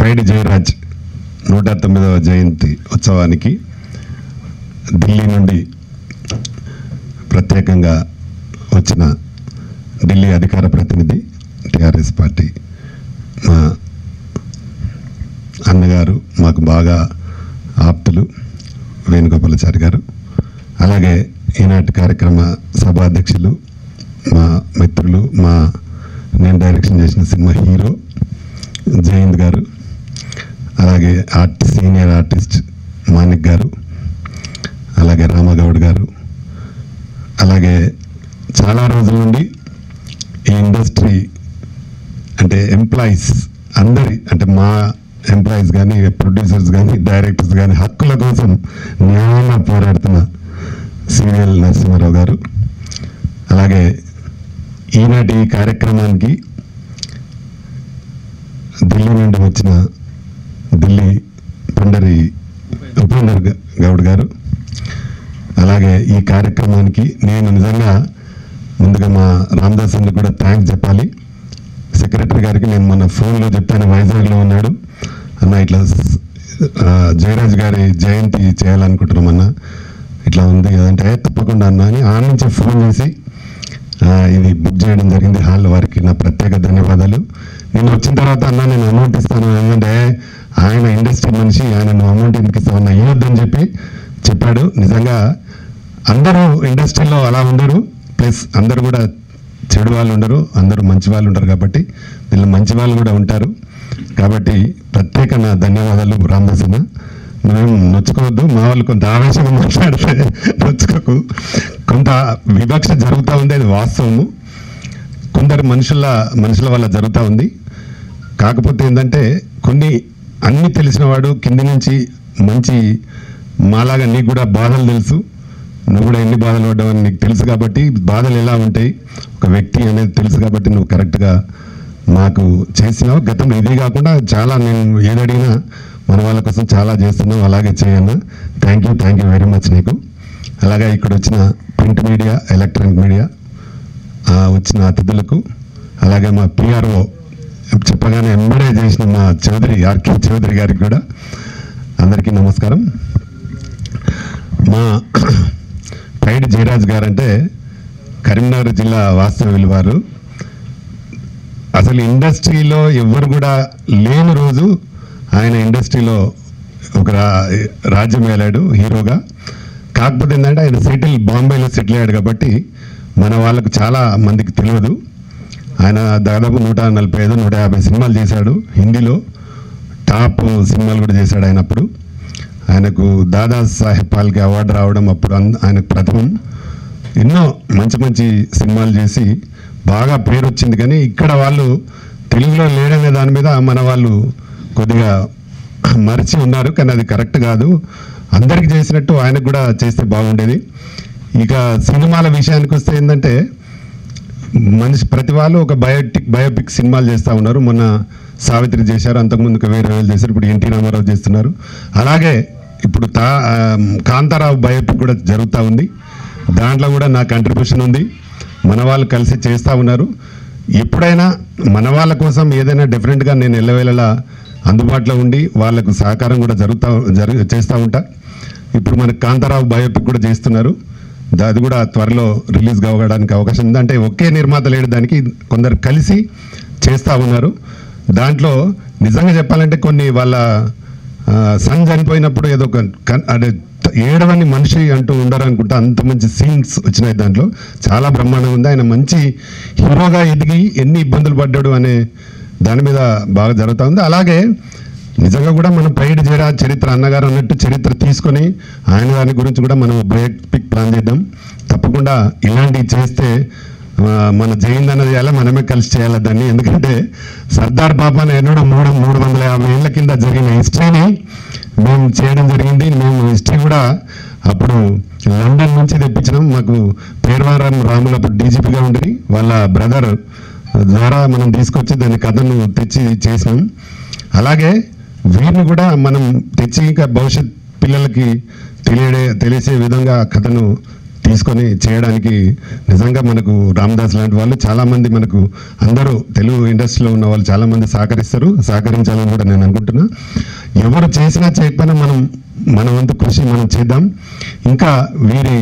పైడి జయరాజ్ 109వ జయంతి ఉత్సవానికి ఢిల్లీ నుండి ప్రత్యేకంగా వచ్చిన ఢిల్లీ అధికార ప్రతినిధి టీఆర్ఎస్ పార్టీ మా అన్నగారు, మాకు బాగా ఆప్తులు వేణుగోపాలాచారి గారు, అలాగే ఈనాటి కార్యక్రమ సభాధ్యక్షులు మా మిత్రులు, నేను డైరెక్షన్ చేసిన సినిమా హీరో జయంత్ గారు, అలాగే సీనియర్ ఆర్టిస్ట్ మాణిక్ గారు, అలాగే రామగౌడ్ గారు, అలాగే చాలా రోజుల నుండి ఈ ఇండస్ట్రీ అంటే ఎంప్లాయీస్ అందరి అంటే మా ఎంప్లాయీస్ కానీ, ప్రొడ్యూసర్స్ కానీ, డైరెక్టర్స్ కానీ హక్కుల కోసం న్యాయంగా పోరాడుతున్న సీరియల్ నరసింహారావు గారు, అలాగే ఈనాటి ఈ కార్యక్రమానికి ఢిల్లీ నుండి వచ్చిన ఢిల్లీ పండరి ఉపేందర్ గౌడ్ గారు, అలాగే ఈ కార్యక్రమానికి నేను నిజంగా ముందుగా మా రామదాస్ అన్న కూడా థ్యాంక్స్ చెప్పాలి. సెక్రటరీ గారికి నేను మన ఫోన్లో చెప్పాను, వైజాగ్లో ఉన్నాడు అన్న, ఇట్లా జయరాజ్ గారి జయంతి చేయాలనుకుంటున్నాం అన్న, ఇట్లా ఉంది కదంటే తప్పకుండా అన్న అని ఆ నుంచి ఫోన్ చేసి ఇది బుక్ చేయడం జరిగింది హాల్. వారికి నా ప్రత్యేక ధన్యవాదాలు. నేను వచ్చిన తర్వాత అన్న నేను అమౌంట్ ఇస్తాను, ఎందుకంటే ఆయన ఇండస్ట్రీ మనిషి, ఆయన నువ్వు అమౌంట్ ఎందుకు ఇస్తావు అన్న, ఇవ్వద్దని చెప్పాడు. నిజంగా అందరూ ఇండస్ట్రీలో అలా ఉండరు, ప్లస్ అందరూ కూడా చెడు వాళ్ళు ఉండరు, అందరూ మంచి వాళ్ళు ఉంటారు. కాబట్టి వీళ్ళు మంచి వాళ్ళు కూడా ఉంటారు. కాబట్టి ప్రత్యేక నా ధన్యవాదాలు రామదాస్ అన్న. నువ్వేం నొచ్చుకోవద్దు, మా వాళ్ళు కొంత ఆవేశంగా మాట్లాడితే నొచ్చుకోకు. కొంత వివక్ష జరుగుతూ ఉంది, అది వాస్తవము. కొందరు మనుషుల వల్ల జరుగుతూ ఉంది. కాకపోతే ఏంటంటే అన్నీ తెలిసినవాడు కింది నుంచి మంచి మాలాగా నీకు కూడా బాధలు తెలుసు, నువ్వు కూడా ఎన్ని బాధలు పడ్డావని నీకు తెలుసు. కాబట్టి బాధలు ఎలా ఉంటాయి ఒక వ్యక్తి అనేది తెలుసు. కాబట్టి నువ్వు కరెక్ట్గా మాకు చేసినావు. గతంలో ఇదే కాకుండా చాలా నేను ఏదడిగినా మన వాళ్ళ కోసం చాలా చేస్తున్నావు, అలాగే చేయన్నా. థ్యాంక్ యూ వెరీ మచ్ నీకు. అలాగే ఇక్కడ వచ్చిన ప్రింట్ మీడియా, ఎలక్ట్రానిక్ మీడియా వచ్చిన అతిథులకు, అలాగే మా పిఆర్ఓ చెప్పగానే ఎంబడే చేసిన మా ఆర్కే చౌదరి గారికి కూడా అందరికీ నమస్కారం. మా పైడి జయరాజ్ గారంటే కరీంనగర్ జిల్లా వాస్తవ్యులు వారు. అసలు ఇండస్ట్రీలో ఎవరు కూడా లేని రోజు ఆయన ఇండస్ట్రీలో ఒక రాజ్యం వేలాడు హీరోగా. కాకపోతే ఏంటంటే ఆయన బాంబేలో సెటిల్ అయ్యాడు కాబట్టి మన వాళ్ళకు చాలా మందికి తెలియదు. ఆయన దాదాపు 145-150 సినిమాలు చేశాడు. హిందీలో టాప్ సినిమాలు కూడా చేశాడు. ఆయనకు దాదాసాహెబ్ ఫాల్కే అవార్డు రావడం అప్పుడు ఆయనకు ప్రథమం. ఎన్నో మంచి సినిమాలు చేసి బాగా పేరు వచ్చింది. కానీ ఇక్కడ వాళ్ళు తెలుగులో లేడనే దాని మీద మన వాళ్ళు కొద్దిగా మరిచి ఉన్నారు. కానీ అది కరెక్ట్ కాదు. అందరికి చేసినట్టు ఆయనకు కూడా చేస్తే బాగుండేది. ఇక సినిమాల విషయానికి వస్తే ఏంటంటే ప్రతి వాళ్ళు ఒక బయోపిక్ సినిమాలు చేస్తూ ఉన్నారు. మొన్న సావిత్రి చేశారు, అంతకుముందుకు వేరే వాళ్ళు చేశారు, ఇప్పుడు ఎన్టీ రామారావు చేస్తున్నారు. అలాగే ఇప్పుడు కాంతారావు బయోపిక్ కూడా జరుగుతూ ఉంది. దాంట్లో కూడా నా కంట్రిబ్యూషన్ ఉంది. మన వాళ్ళు కలిసి చేస్తూ ఉన్నారు. ఎప్పుడైనా మన వాళ్ళ కోసం ఏదైనా డిఫరెంట్గా నేను ఎల్లవేళలా అందుబాటులో ఉండి వాళ్ళకు సహకారం కూడా చేస్తూ ఉంటా. ఇప్పుడు మనకు కాంతారావు బయోపిక్ కూడా చేస్తున్నారు. అది కూడా త్వరలో రిలీజ్ కావడానికి అవకాశం ఉంది. అంటే ఒకే నిర్మాత లేడు, దానికి కొందరు కలిసి చేస్తూ ఉన్నారు. దాంట్లో నిజంగా చెప్పాలంటే కొన్ని వాళ్ళ సన్ చనిపోయినప్పుడు ఏదో అంటే ఏడవని మనిషి అంటూ ఉండరు అనుకుంటా, అంత మంచి సీన్స్ వచ్చినాయి. దాంట్లో చాలా బ్రహ్మాండంగా ఉంది. ఆయన మంచి హీరోగా ఎదిగి ఎన్ని ఇబ్బందులు పడ్డాడు అనే దాని మీద బాగా జరుగుతూ ఉంది. అలాగే నిజంగా కూడా మనం పైడి జయరాజ్ చరిత్ర అన్నగారు అన్నట్టు చరిత్ర తీసుకొని ఆయన దాని గురించి కూడా మనం బయోపిక్ ప్లాన్ చేద్దాం. తప్పకుండా ఇలాంటివి చేస్తే మన జయంతి అన్నది చేయాలి, మనమే కలిసి చేయాలి దాన్ని. ఎందుకంటే సర్దార్ బాబాని ఎన్నడో 350 ఏళ్ళ కింద జరిగిన హిస్టరీని మేము చేయడం జరిగింది. మేము హిస్టరీ కూడా అప్పుడు లండన్ నుంచి తెప్పించినాం. మాకు పేర్వారం రాములు అప్పుడు డీజీపీగా ఉండి వాళ్ళ బ్రదర్ ద్వారా మనం తీసుకొచ్చి దాని కథను తెచ్చి చేసినాం. అలాగే వీరిని కూడా మనం తెచ్చి ఇంకా భవిష్యత్ పిల్లలకి తెలిసే విధంగా కథను తీసుకొని చేయడానికి నిజంగా మనకు రామదాస్ లాంటి వాళ్ళు చాలామంది మనకు అందరూ తెలుగు ఇండస్ట్రీలో ఉన్న వాళ్ళు చాలామంది సహకరించాలని కూడా నేను అనుకుంటున్నా. ఎవరు చేసినా చేయకపోయినా మన వంతు కృషి మనం చేద్దాం. ఇంకా వీరి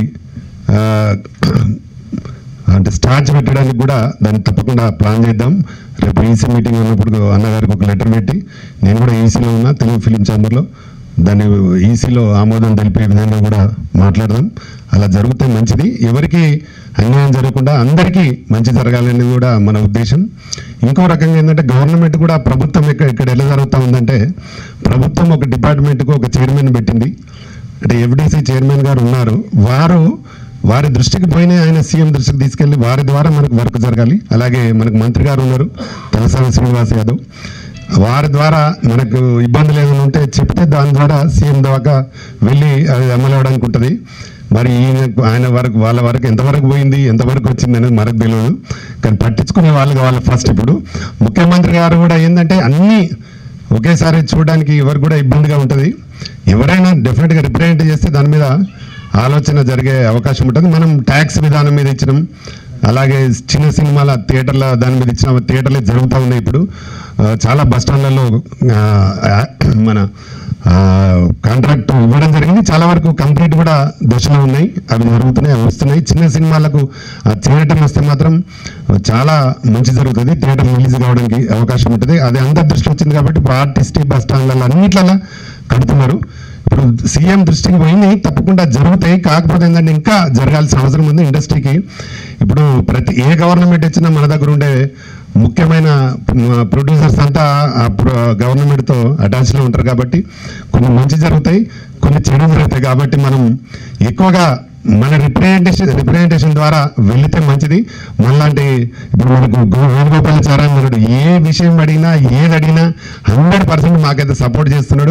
అంటే స్టార్చ్ పెట్టడానికి కూడా దాన్ని తప్పకుండా ప్లాన్ చేద్దాం. రేపు ఈసీ మీటింగ్ ఉన్నప్పుడు అన్నగారికి ఒక లెటర్ పెట్టి, నేను కూడా ఈసీలో ఉన్నా తెలుగు ఫిలిం ఛాంబర్లో, దాన్ని ఈసీలో ఆమోదం తెలిపే విధంగా కూడా మాట్లాడదాం. అలా జరిగితే మంచిది. ఎవరికి అన్యాయం జరగకుండా అందరికీ మంచి జరగాలనేది కూడా మన ఉద్దేశం. ఇంకో రకంగా ఏంటంటే గవర్నమెంట్ కూడా ప్రభుత్వం ఇక్కడ ఎలా జరుగుతూ ఉందంటే, ప్రభుత్వం ఒక డిపార్ట్మెంట్కు ఒక చైర్మన్ పెట్టింది. అంటే ఎఫ్డీసీ చైర్మన్ గారు ఉన్నారు. వారి దృష్టికి పోయినా ఆయన సీఎం దృష్టికి తీసుకెళ్ళి వారి ద్వారా మనకు వర్క్ జరగాలి. అలాగే మనకు మంత్రి గారు ఉన్నారు తలసాని శ్రీనివాస్ యాదవ్, వారి ద్వారా మనకు ఇబ్బందులు ఏమైనా ఉంటే చెప్తే దాని ద్వారా సీఎం దాకా వెళ్ళి అది అమలు అవ్వడానికి ఉంటుంది. మరి ఆయన వరకు వాళ్ళ వరకు ఎంతవరకు పోయింది, ఎంతవరకు వచ్చింది అనేది మనకు తెలియదు. కానీ పట్టించుకునే వాళ్ళు కావాలి ఫస్ట్. ఇప్పుడు ముఖ్యమంత్రి గారు కూడా ఏంటంటే అన్నీ ఒకేసారి చూడడానికి ఎవరికి కూడా ఇబ్బందిగా ఉంటుంది. ఎవరైనా డెఫినెట్గా రిప్రజెంట్ చేస్తే దాని మీద ఆలోచన జరిగే అవకాశం ఉంటుంది. మనం ట్యాక్స్ విధానం మీద ఇచ్చినాం, అలాగే చిన్న సినిమాల థియేటర్ల దాని మీద ఇచ్చిన థియేటర్లే జరుగుతూ ఉన్నాయి. ఇప్పుడు చాలా బస్టాండ్లలో మన కాంట్రాక్ట్ ఇవ్వడం జరిగింది. చాలా వరకు కంప్లీట్ కూడా దశలో ఉన్నాయి, అవి జరుగుతున్నాయి, వస్తున్నాయి. చిన్న సినిమాలకు థియేటర్ వస్తే మాత్రం చాలా మంచి జరుగుతుంది, థియేటర్ రిలీజ్ కావడానికి అవకాశం ఉంటుంది. అది అందరి దృష్టి వచ్చింది కాబట్టి ఇప్పుడు ఆర్టిస్ట్ బస్టాండ్లలో అన్నిట్లలో కడుతున్నారు. ఇప్పుడు సీఎం దృష్టికి పోయినాయి, తప్పకుండా జరుగుతాయి. కాకపోతే ఏంటంటే ఇంకా జరగాల్సిన అవసరం ఉంది ఇండస్ట్రీకి. ఇప్పుడు ఏ గవర్నమెంట్ వచ్చినా మన దగ్గర ఉండే ముఖ్యమైన ప్రొడ్యూసర్స్ అంతా గవర్నమెంట్తో అటాచ్లో ఉంటారు కాబట్టి కొన్ని మంచి జరుగుతాయి, కొన్ని చెడు జరుగుతాయి. కాబట్టి మనం ఎక్కువగా మన రిప్రజెంటేషన్ ద్వారా వెళితే మంచిది. మనలాంటి ఇప్పుడు మనకు వేణుగోపాలాచార్య ఏ విషయం అడిగినా ఏది అడిగినా 100% మాకైతే సపోర్ట్ చేస్తున్నాడు.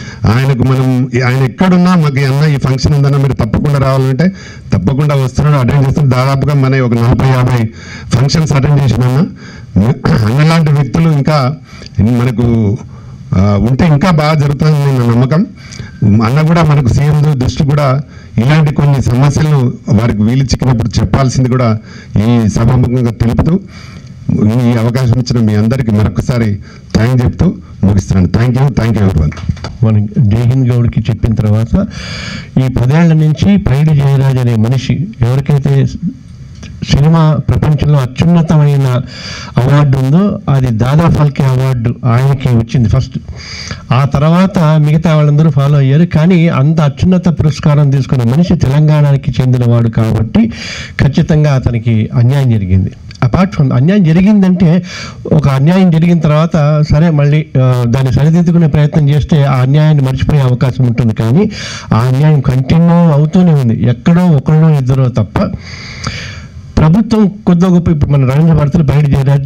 ఆయన ఎక్కడున్నా మాకు అన్న ఈ ఫంక్షన్ ఉందన్నా మీరు తప్పకుండా రావాలంటే తప్పకుండా వస్తున్నాడు, అటెండ్ చేస్తున్నాడు. దాదాపుగా మన ఒక 40-50 ఫంక్షన్స్ అటెండ్ చేసినా. అన్నలాంటి వ్యక్తులు ఇంకా మనకు ఉంటే ఇంకా బాగా జరుగుతుందని నా నమ్మకం. అన్న కూడా మనకు సీఎం దృష్టి కూడా ఇలాంటి కొన్ని సమస్యలను వారికి వీలు చిక్కినప్పుడు చెప్పాల్సింది కూడా ఈ సభాముఖంగా తెలుపుతూ ఈ అవకాశం ఇచ్చిన మీ అందరికీ మరొకసారి థ్యాంక్ చెప్తూ ముగిస్తున్నాను. Thank you everyone. మనం జైహింద్ గౌడ్కి చెప్పిన తర్వాత ఈ 10 ఏళ్ల నుంచి పైడి జయరాజ్ అనే మనిషి ఎవరికైతే సినిమా ప్రపంచంలో అత్యున్నతమైన అవార్డు ఉందో అది దాదా ఫాల్కే అవార్డు ఆయనకే వచ్చింది ఫస్ట్. ఆ తర్వాత మిగతా వాళ్ళందరూ ఫాలో అయ్యారు. కానీ అంత అత్యున్నత పురస్కారం తీసుకున్న మనిషి తెలంగాణకి చెందినవాడు కాబట్టి ఖచ్చితంగా అతనికి అన్యాయం జరిగింది. అపార్ట్ ఫ్రమ్ అన్యాయం జరిగిందంటే ఒక అన్యాయం జరిగిన తర్వాత సరే మళ్ళీ దాన్ని సరిదిద్దుకునే ప్రయత్నం చేస్తే ఆ అన్యాయాన్ని మర్చిపోయే అవకాశం ఉంటుంది. కానీ ఆ అన్యాయం కంటిన్యూ అవుతూనే ఉంది. ఎక్కడో ఒకరిలో ఇద్దరో తప్ప ప్రభుత్వం కొద్ది గొప్ప ఇప్పుడు మన రవీంద్ర భారతిలో పైడి జయరాజ్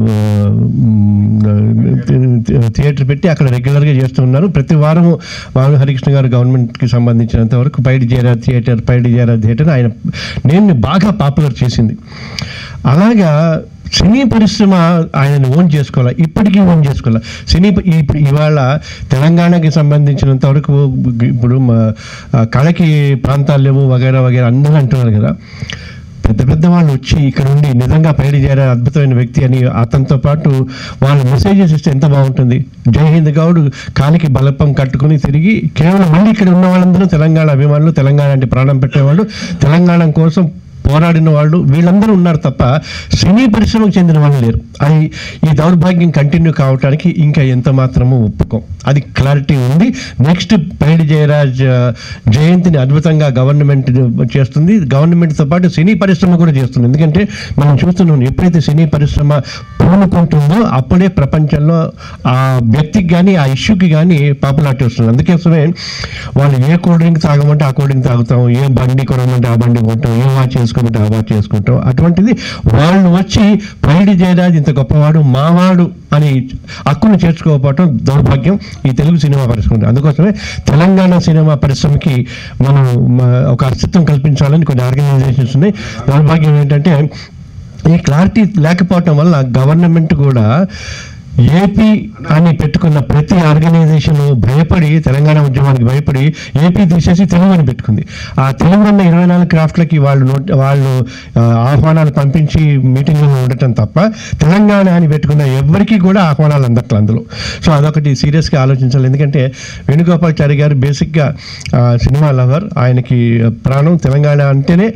థియేటర్ పెట్టి అక్కడ రెగ్యులర్గా చేస్తున్నారు. ప్రతి వారము వారు హరికృష్ణ గారు గవర్నమెంట్కి సంబంధించినంత వరకు పైడి జయరాజ్ థియేటర్ ఆయన నేను బాగా పాపులర్ చేసింది. అలాగా సినీ పరిశ్రమ ఆయనను ఓన్ చేసుకోవాలి, ఇప్పటికీ ఓన్ చేసుకోవాలి. ఇప్పుడు ఇవాళ తెలంగాణకి సంబంధించినంత వరకు ఇప్పుడు కళకి ప్రాంతాలు లేవు వగైరా అందరూ అంటున్నారు కదా. పెద్ద వాళ్ళు వచ్చి ఇక్కడ ఉండి నిజంగా పైడి జయరాజ్ అద్భుతమైన వ్యక్తి అని అతనితో పాటు వాళ్ళు మెసేజెస్ ఇస్తే ఎంత బాగుంటుంది. జైహింద్ గౌడ్ కాలికి బలపం కట్టుకుని తిరిగి కేవలం మళ్ళీ ఇక్కడ ఉన్న వాళ్ళందరూ తెలంగాణ అభిమానులు, తెలంగాణ అంటే ప్రాణం పెట్టేవాళ్ళు, తెలంగాణ కోసం పోరాడిన వాళ్ళు వీళ్ళందరూ ఉన్నారు తప్ప సినీ పరిశ్రమకు చెందిన వాళ్ళు లేరు. అది ఈ దౌర్భాగ్యం కంటిన్యూ కావడానికి ఇంకా ఎంత మాత్రమూ ఒప్పుకోం. అది క్లారిటీ ఉంది. నెక్స్ట్ పైడి జయరాజ్ జయంతిని అద్భుతంగా గవర్నమెంట్ చేస్తుంది. గవర్నమెంట్తో పాటు సినీ పరిశ్రమ కూడా చేస్తుంది. ఎందుకంటే మనం చూస్తున్నాం ఎప్పుడైతే సినీ పరిశ్రమ పూనుకుంటుందో అప్పుడే ప్రపంచంలో ఆ వ్యక్తికి కానీ ఆ ఇష్యూకి కానీ పాపులారిటీ వస్తుంది. అందుకోసమే వాళ్ళు ఏ కూల్ డ్రింక్ తాగమంటే ఆ కూల్ డ్రింక్ తాగుతాం, ఏ బండి కొనమంటే ఆ బండి కొంటాం, ఏ వాచ్ చేసుకుంటే ఆ వాచ్ చేసుకుంటాం. అటువంటిది వాళ్ళు వచ్చి పైడి జయరాజ్ ఇంత గొప్పవాడు మావాడు అని హక్కును చేర్చుకోకపోవటం దౌర్భాగ్యం ఈ తెలుగు సినిమా పరిశ్రమ. అందుకోసమే తెలంగాణ సినిమా పరిశ్రమకి మనం ఒక అస్తిత్వం కల్పించాలని కొన్ని ఆర్గనైజేషన్స్ ఉన్నాయి. దౌర్భాగ్యం ఏంటంటే ఈ క్లారిటీ లేకపోవటం వల్ల గవర్నమెంట్ కూడా ఏపీ అని పెట్టుకున్న ప్రతి ఆర్గనైజేషన్ భయపడి, తెలంగాణ ఉద్యమానికి భయపడి ఏపీ తీసేసి తెలుగు అని పెట్టుకుంది. ఆ తెలుగు అన్న 24 క్రాఫ్ట్లకి వాళ్ళు ఆహ్వానాలు పంపించి మీటింగ్లో ఉండటం తప్ప తెలంగాణ అని పెట్టుకున్న ఎవరికి కూడా ఆహ్వానాలు అందట్లేదు అందులో. సో అదొకటి సీరియస్గా ఆలోచించాలి. ఎందుకంటే వేణుగోపాల్చారి గారు బేసిక్గా సినిమా లవర్, ఆయనకి ప్రాణం తెలంగాణ అంటేనే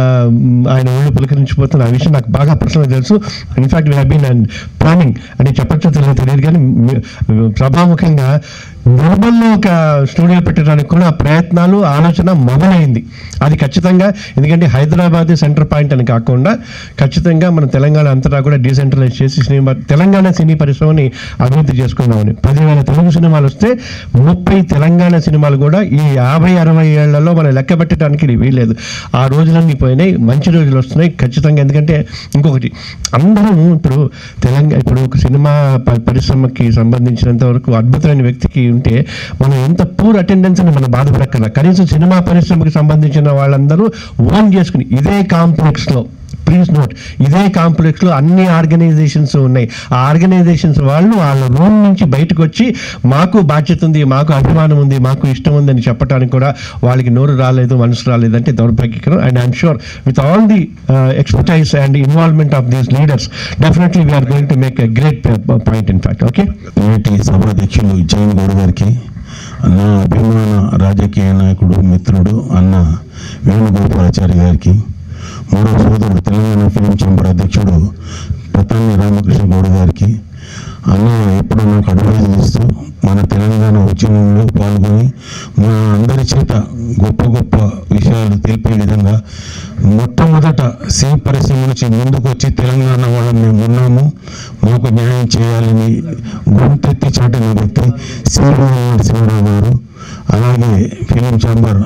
ఆయన ఒళ్ళు పులకరించిపోతున్న ఆ విషయం నాకు బాగా పర్సనల్గా తెలుసు. In fact we have been and planning అని చెప్పచ్చు తెలియదు, కానీ సభాముఖంగా నిర్మల్లో ఒక స్టూడియో పెట్టడానికి కూడా ప్రయత్నాలు, ఆలోచన మొదలైంది. అది ఖచ్చితంగా, ఎందుకంటే హైదరాబాద్ సెంటర్ పాయింట్ అని కాకుండా ఖచ్చితంగా మనం తెలంగాణ అంతటా కూడా డీసెంట్రలైజ్ చేసి తెలంగాణ సినీ పరిశ్రమని అభివృద్ధి చేసుకుందామని. 10,000 తెలుగు సినిమాలు వస్తే 30 తెలంగాణ సినిమాలు కూడా ఈ 50-60 ఏళ్లలో మనం లెక్క పెట్టడానికి వీల్లేదు. ఆ రోజులన్నీ పోయినాయి, మంచి రోజులు వస్తున్నాయి ఖచ్చితంగా. ఎందుకంటే ఇంకొకటి, అందరూ ఇప్పుడు ఒక సినిమా పరిశ్రమకి సంబంధించినంత వరకు అద్భుతమైన వ్యక్తికి ఉంటే మనం ఎంత పూర్ అటెండెన్స్ అని మనం బాధపడక్కర్లా. కనీసం సినిమా పరిశ్రమకి సంబంధించిన వాళ్ళందరూ ఓన్ చేసుకుని ఇదే కాంప్లెక్స్లో, ప్లీజ్ నోట్, ఇదే కాంప్లెక్స్లో అన్ని ఆర్గనైజేషన్స్ ఉన్నాయి. ఆ ఆర్గనైజేషన్స్ వాళ్ళ రూమ్ నుంచి బయటకు వచ్చి మాకు బాధ్యత ఉంది, మాకు అభిమానం ఉంది, మాకు ఇష్టం ఉంది అని చెప్పడానికి కూడా వాళ్ళకి నోరు రాలేదు, మనసు రాలేదు అంటే దౌర్భాగ్యకరం. And I'm sure with all the expertise and involvement of these leaders definitely we're going to make a great point in fact. Okay, నేటి సభాధ్యక్షులు జైన్ గౌడ్ గారికి, నా అభిమాన రాజకీయ నాయకుడు, మిత్రుడు అన్న వేణుగోపాలాచారి గారికి, మరో సోదరుడు తెలంగాణ ఫిలిం ఛాంబర్ అధ్యక్షుడు ప్రతాని రామకృష్ణ గౌడ్ గారికి, అన్న ఎప్పుడు నాకు అడ్వైజ్ ఇస్తూ మన తెలంగాణ ఉద్యమంలో పాల్గొని మన అందరి చేత గొప్ప గొప్ప విషయాలు తెలిపే విధంగా మొట్టమొదట సినీ పరిశ్రమ నుంచి ముందుకు వచ్చి తెలంగాణ వాళ్ళని మేము ఉన్నాము, మాకు న్యాయం చేయాలని గొంతెత్తి చాటిన వ్యక్తి శ్రీరామరావు గారు. అలాగే film chamber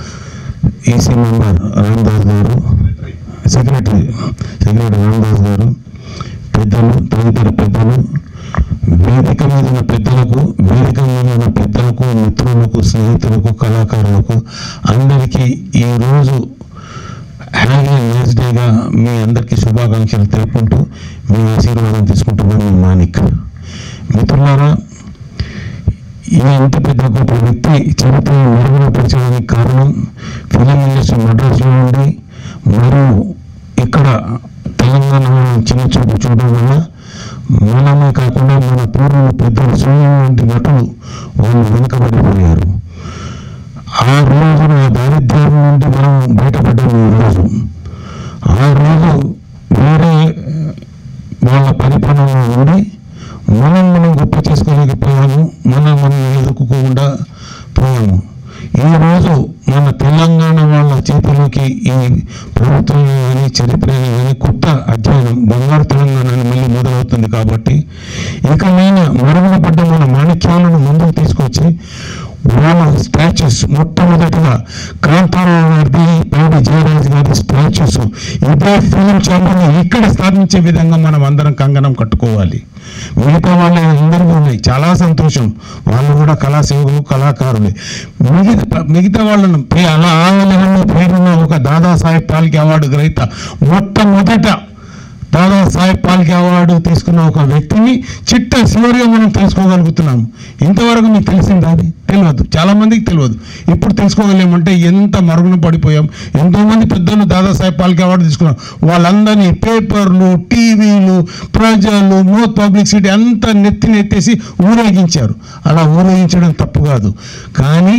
EC member Ramadas గారు, సెక్రటరీ రామదాస్ గారు, పెద్దలు, తదితర పెద్దలు, వేదిక మీద ఉన్న పెద్దలకు, వేదిక మీద ఉన్న పెద్దలకు, మిత్రులకు, స్నేహితులకు, కళాకారులకు అందరికీ ఈరోజు హ్యాపీ నైస్ డేగా మీ అందరికీ శుభాకాంక్షలు తెలుపుకుంటూ మీ ఆశీర్వాదం తీసుకుంటున్నాను. మీ మాణిక్. మిత్రులారా, ఈ ఇంత పెద్ద గొప్ప వ్యక్తి చరిత్రను మెరుగుపరచడానికి కారణం ఫిలిం ఇండస్ట్రీ మద్రాసులో ఉండి మరియు ఇక్కడ తెలంగాణ చిన్న చూపు చూడడం వల్ల మనమే కాకుండా మన పూర్వులు పెద్దలు సూర్యం వంటి నటులు వాళ్ళు వెనుకబడిపోయారు. ఆ రోజున దారిద్ర్యం నుండి మనం బయటపడ్డాము. ఈరోజు ఆ రోజు వేరే వాళ్ళ పరిపాలనలో ఉండి మనం గొప్ప చేసుకోలేకపోయాము, మనం ఎదుర్కోకుండా పోయాము. ఈరోజు మన తెలంగాణ వాళ్ళ చేతిలోకి ఈ ప్రభుత్వం కానీ చరిత్ర కానీ కొత్త అధ్యయనం బంగారు తెలంగాణ అని మళ్ళీ మొదలవుతుంది. కాబట్టి ఇకమైన మరుగున పడ్డ మన మాణిక్యాలను ముందుకు తీసుకొచ్చి వాళ్ళ స్టాచ్యూస్, మొట్టమొదటిగా కాంతారావు గారిది, పైడి జయరాజ్ గారి స్టాచ్యూస్ ఇదే ఫిలిం ఛాంబర్లో ఇక్కడ స్థాపించే విధంగా మనం అందరం కంగనం కట్టుకోవాలి. మిగతా వాళ్ళు అందరికీ ఉన్నాయి, చాలా సంతోషం, వాళ్ళు కూడా కళాసేవకులు, కళాకారులే. మిగతా వాళ్ళను అలా ఆలయంలో పేరున్న ఒక దాదాసాహెబ్ ఫాల్కే అవార్డు గ్రహీత, మొట్టమొదట దాదాసాహెబ్ ఫాల్కే అవార్డు తీసుకున్న ఒక వ్యక్తిని చిట్ట చివరిగా మనం తెలుసుకోగలుగుతున్నాము. ఇంతవరకు మీకు తెలిసిందా? అది తెలియదు, చాలామందికి తెలియదు. ఇప్పుడు తెలుసుకోగలేమంటే ఎంత మరుగున పడిపోయాం. ఎంతోమంది పెద్దలు దాదాసాహెబ్ ఫాల్కే అవార్డు తీసుకున్నాం. వాళ్ళందరినీ పేపర్లు, టీవీలు, ప్రజలు, మోత్ పబ్లిసిటీ అంతా నెత్తేసి ఊరేగించారు. అలా ఊరేగించడం తప్పు కాదు, కానీ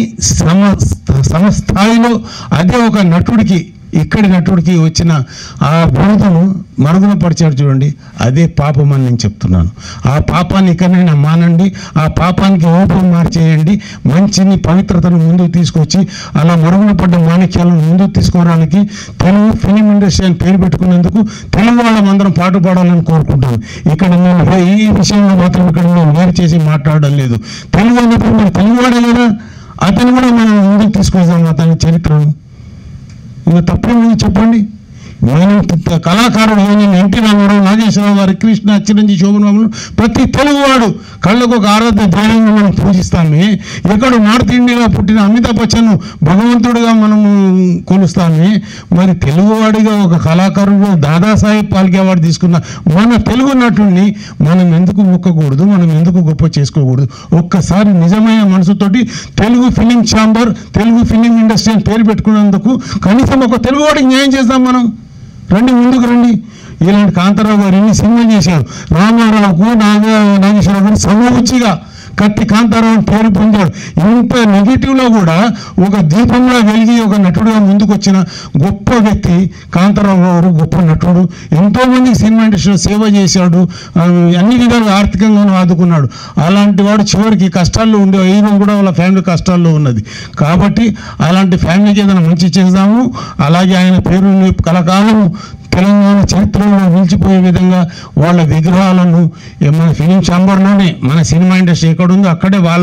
సమస్థాయిలో అదే ఒక నటుడికి, ఇక్కడి నటుడికి వచ్చిన ఆ బిరుదును మరుగున పరిచాడు చూడండి, అదే పాపం అని నేను చెప్తున్నాను. ఆ పాపాన్ని ఇక్కడైనా మానండి, ఆ పాపానికి ఊపం మార్చేయండి, మంచిని, పవిత్రతను ముందుకు తీసుకొచ్చి అలా మరుగున పడ్డ మాణిక్యాలను ముందుకు తీసుకోవడానికి తెలుగు ఫిలిం ఇండస్ట్రీ అని పేరు పెట్టుకున్నందుకు తెలుగు వాళ్ళమందరం పాటుపడాలని కోరుకుంటాను. ఇక్కడ నేను ఈ విషయంలో మాత్రం ఇక్కడ నేను వేరు చేసి మాట్లాడడం లేదు. తెలుగు అన్నప్పుడు మనం తెలుగువాడే లేదా, అతను కూడా మనం ముందుకు తీసుకొస్తాం అతని చరిత్రను. ఇంకా తప్పేమని చెప్పండి. మనం కళాకారుడు ఎన్టీ రామారావు, నాగేశ్వరరావు గారి, కృష్ణ, చిరంజీవి, శోభన్, ప్రతి తెలుగువాడు కళ్ళకు ఒక ఆరాధ్య దైవంగా మనం పూజిస్తామే. ఎక్కడ నార్త్ ఇండియాలో పుట్టిన అమితాబ్ బచ్చన్ భగవంతుడిగా మనము కొలుస్తామే. మరి తెలుగువాడిగా ఒక కళాకారుడు దాదాసాహెబ్ ఫాల్కే అవార్డు తీసుకున్న మన తెలుగు నటుడిని మనం ఎందుకు మొక్కకూడదు, మనం ఎందుకు గొప్ప చేసుకోకూడదు? ఒక్కసారి నిజమైన మనసుతోటి Telugu film chamber, Telugu film industry అని పేరు పెట్టుకున్నందుకు కనీసం ఒక తెలుగువాడికి న్యాయం చేద్దాం. మనం రండి, ముందుకు రండి. ఇలాంటి కాంతారావు గారు ఎన్ని సినిమాలు చేశారు. రామారావుకు నాగేశ్వరరావు గారు సమూచిగా కత్తి కాంతారావు పేరు పొందాడు. ఇంత నెగిటివ్లో కూడా ఒక దీపంలో వెలిగి ఒక నటుడుగా ముందుకు వచ్చిన గొప్ప వ్యక్తి కాంతారావు గారు. గొప్ప నటుడు, ఎంతోమంది సినిమా ఇండస్ట్రీలో సేవ చేశాడు, అన్ని విధాలుగా ఆర్థికంగానూ ఆదుకున్నాడు. అలాంటి వాడు చివరికి కష్టాల్లో ఉండే ఈరోజు కూడా వాళ్ళ ఫ్యామిలీ కష్టాల్లో ఉన్నది. కాబట్టి అలాంటి ఫ్యామిలీకి ఏదైనా మంచి చేద్దాము. అలాగే ఆయన పేరు కలకాలం తెలంగాణ చరిత్రలో నిలిచిపోయే విధంగా వాళ్ళ విగ్రహాలను మన ఫిలిం ఛాంబర్లోనే, మన సినిమా ఇండస్ట్రీ ఎక్కడుందో అక్కడే వాళ్ళ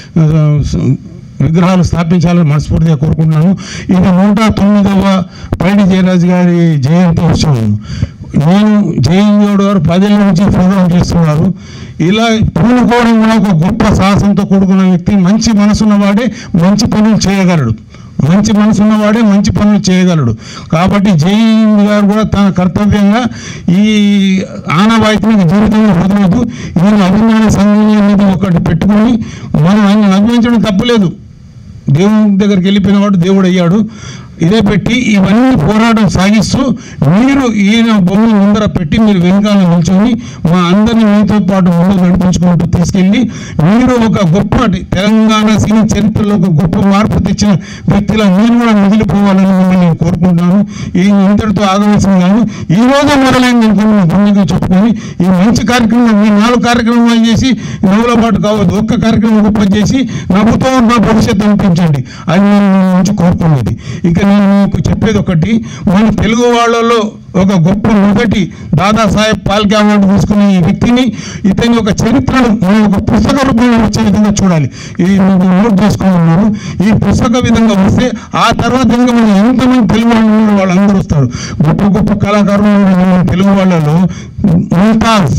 విగ్రహాలు స్థాపించాలని మనస్ఫూర్తిగా కోరుకుంటున్నాను. ఇది 109వ పైడి జయరాజు గారి జయంతి ఉత్సవం. నేను జయంతి గారు 10 ఏళ్ళ నుంచి ప్రోగ్రాం చేస్తున్నారు. ఇలా పూనుకోవడం కూడా ఒక గొప్ప సాహసంతో కూడుకున్న వ్యక్తి. మంచి మనసున్నవాడే మంచి పనులు చేయగలడు, మంచి మనసున్నవాడే మంచి పనులు చేయగలడు. కాబట్టి జయంతి గారు కూడా తన కర్తవ్యంగా ఈ ఆనవాయితీని జీవితంలో వదలదు. ఈయన అభిమాన సంఘం అనేది ఒకటి పెట్టుకుని మనం ఆయన అభిమానించడం తప్పులేదు. దేవుని దగ్గరికి వెళ్ళిపోయిన వాడు దేవుడు అయ్యాడు. ఇదే పెట్టి ఇవన్నీ పోరాటం సాగిస్తూ మీరు ఈయన బొమ్మను ముందర పెట్టి మీరు వెనుకాల నిల్చొని మా అందరినీ మీతో పాటు ముందుకు నడిపించుకుంటూ తీసుకెళ్ళి మీరు ఒక గొప్ప తెలంగాణ సినీ చరిత్రలో ఒక గొప్ప మార్పు తెచ్చిన వ్యక్తిలా మీరు కూడా మిగిలిపోవాలని నేను కోరుకుంటున్నాను. ఈ ఇంతటితో ఆగవలసింది కాదు, ఈ రోజు మొదలైంది ముందుకు చెప్పుకొని ఈ మంచి కార్యక్రమం మీ 4 కార్యక్రమాలు చేసి నవ్వుల పాటు కావద్దు, ఒక్క కార్యక్రమం గొప్ప చేసి నవ్వుతో ఉన్న భవిష్యత్తు అనిపించండి. అది నేను నుంచి కోరుకునేది. ఇక నేను మీకు చెప్పేది ఒకటి, మన తెలుగు వాళ్ళలో ఒక గొప్ప మొదటి దాదాసాహెబ్ ఫాల్కే అవార్డు తీసుకునే ఈ వ్యక్తిని, ఇతని ఒక చరిత్రను మనం ఒక పుస్తక రూపంలో వచ్చే విధంగా చూడాలి. ఇది నేను నోట్ చేసుకున్నాను. ఈ పుస్తక విధంగా వస్తే ఆ తర్వాత ఇంకా మనం ఎంతమంది తెలుగు వాళ్ళు వాళ్ళందరూ వస్తారు. గొప్ప గొప్ప కళాకారులు తెలుగు వాళ్ళలో ముంతాజ్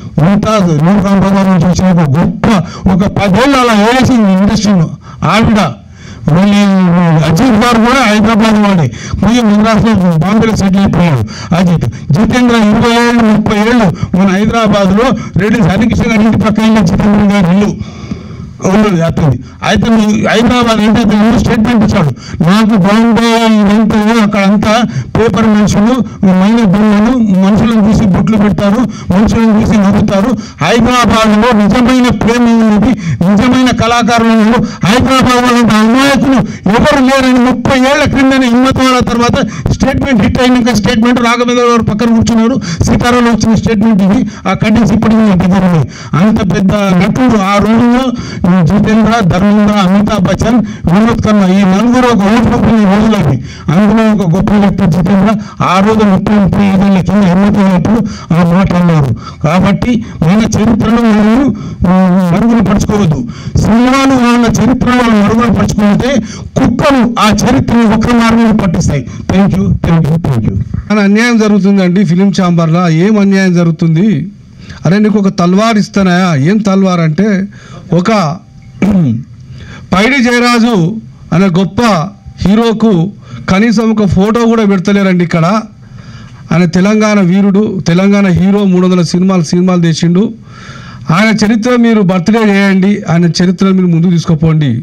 నూరు చూసిన ఒక గొప్ప ఒక 10 ఏళ్ళు అలా వేసింది ఇండస్ట్రీలో ఆవిడ. మళ్ళీ అజిత్ గారు కూడా హైదరాబాద్ వాడే, పోయి మద్రాసులో బాంబేలో సెటిల్ అయిపోయాడు. అజిత్ జితేంద్ర 20 ఏళ్ళు 30 ఏళ్ళు మన హైదరాబాద్లో రెడ్డి హరికృష్ణ గారి ఇంటి పక్కన జితేంద్ర గారి ఇల్లు అతను. అయితే హైదరాబాద్ అంటే అతను స్టేట్మెంట్ ఇచ్చాడు, నాకు బాంబే ఇదంతా అక్కడంతా పేపర్ మనుషులు, మైనర్ బొమ్మలు, మనుషులను చూసి బొట్లు పెడతారు, మనుషులను చూసి నవ్వుతారు. హైదరాబాద్లో నిజమైన ప్రేమ ఉన్నది, నిజమైన కళాకారులు హైదరాబాద్ వాళ్ళంటే అమాయకులు ఎవరు లేరని 30 ఏళ్ల క్రిందనే హిమ్మత్ వాళ్ళ తర్వాత స్టేట్మెంట్ హిట్ అయినాక స్టేట్మెంట్ రాఘవేంద్ర గారు పక్కన కూర్చున్నారు. సీతారాలో వచ్చిన స్టేట్మెంట్ ఇది. ఆ కటింగ్స్ ఇప్పటికీ దగ్గర ఉన్నాయి. అంత పెద్ద నటుడు ఆ రోజుల్లో జితేంద్ర, ధర్మేంద్ర, అమితాబ్ బచ్చన్, వినోద్ ఖన్నా, ఈ 4 ఒక ఊపిన రోజులవి. అందులో ఒక గొప్ప వ్యక్తి జితేంద్ర. ఆ రోజు 35 ఏళ్ళ కింద ఎన్నికైనప్పుడు ఆ మాట అన్నారు. కాబట్టి మన చరిత్రను మనం మరుగున పరుచుకోవద్దు. సినిమాలు వాళ్ళ చరిత్రను మరుగున పరుచుకుంటే కుక్కలు ఆ చరిత్రను ఒక్క మార్గం పట్టిస్తాయి. Thank you. అన్యాయం జరుగుతుందండి ఫిలిం ఛాంబర్లో. ఏం అన్యాయం జరుగుతుంది? అరే నీకు ఒక తల్వార్ ఇస్తానా? ఏం తల్వార్ అంటే ఒక పైడి జయరాజు అనే గొప్ప హీరోకు కనీసం ఒక ఫోటో కూడా పెడతలేరండి ఇక్కడ. ఆయన తెలంగాణ వీరుడు, తెలంగాణ హీరో, 300 సినిమాలు చేసిండు. ఆయన చరిత్ర మీరు బర్త్డే చేయండి, ఆయన చరిత్ర మీరు ముందుకు తీసుకుపోండి.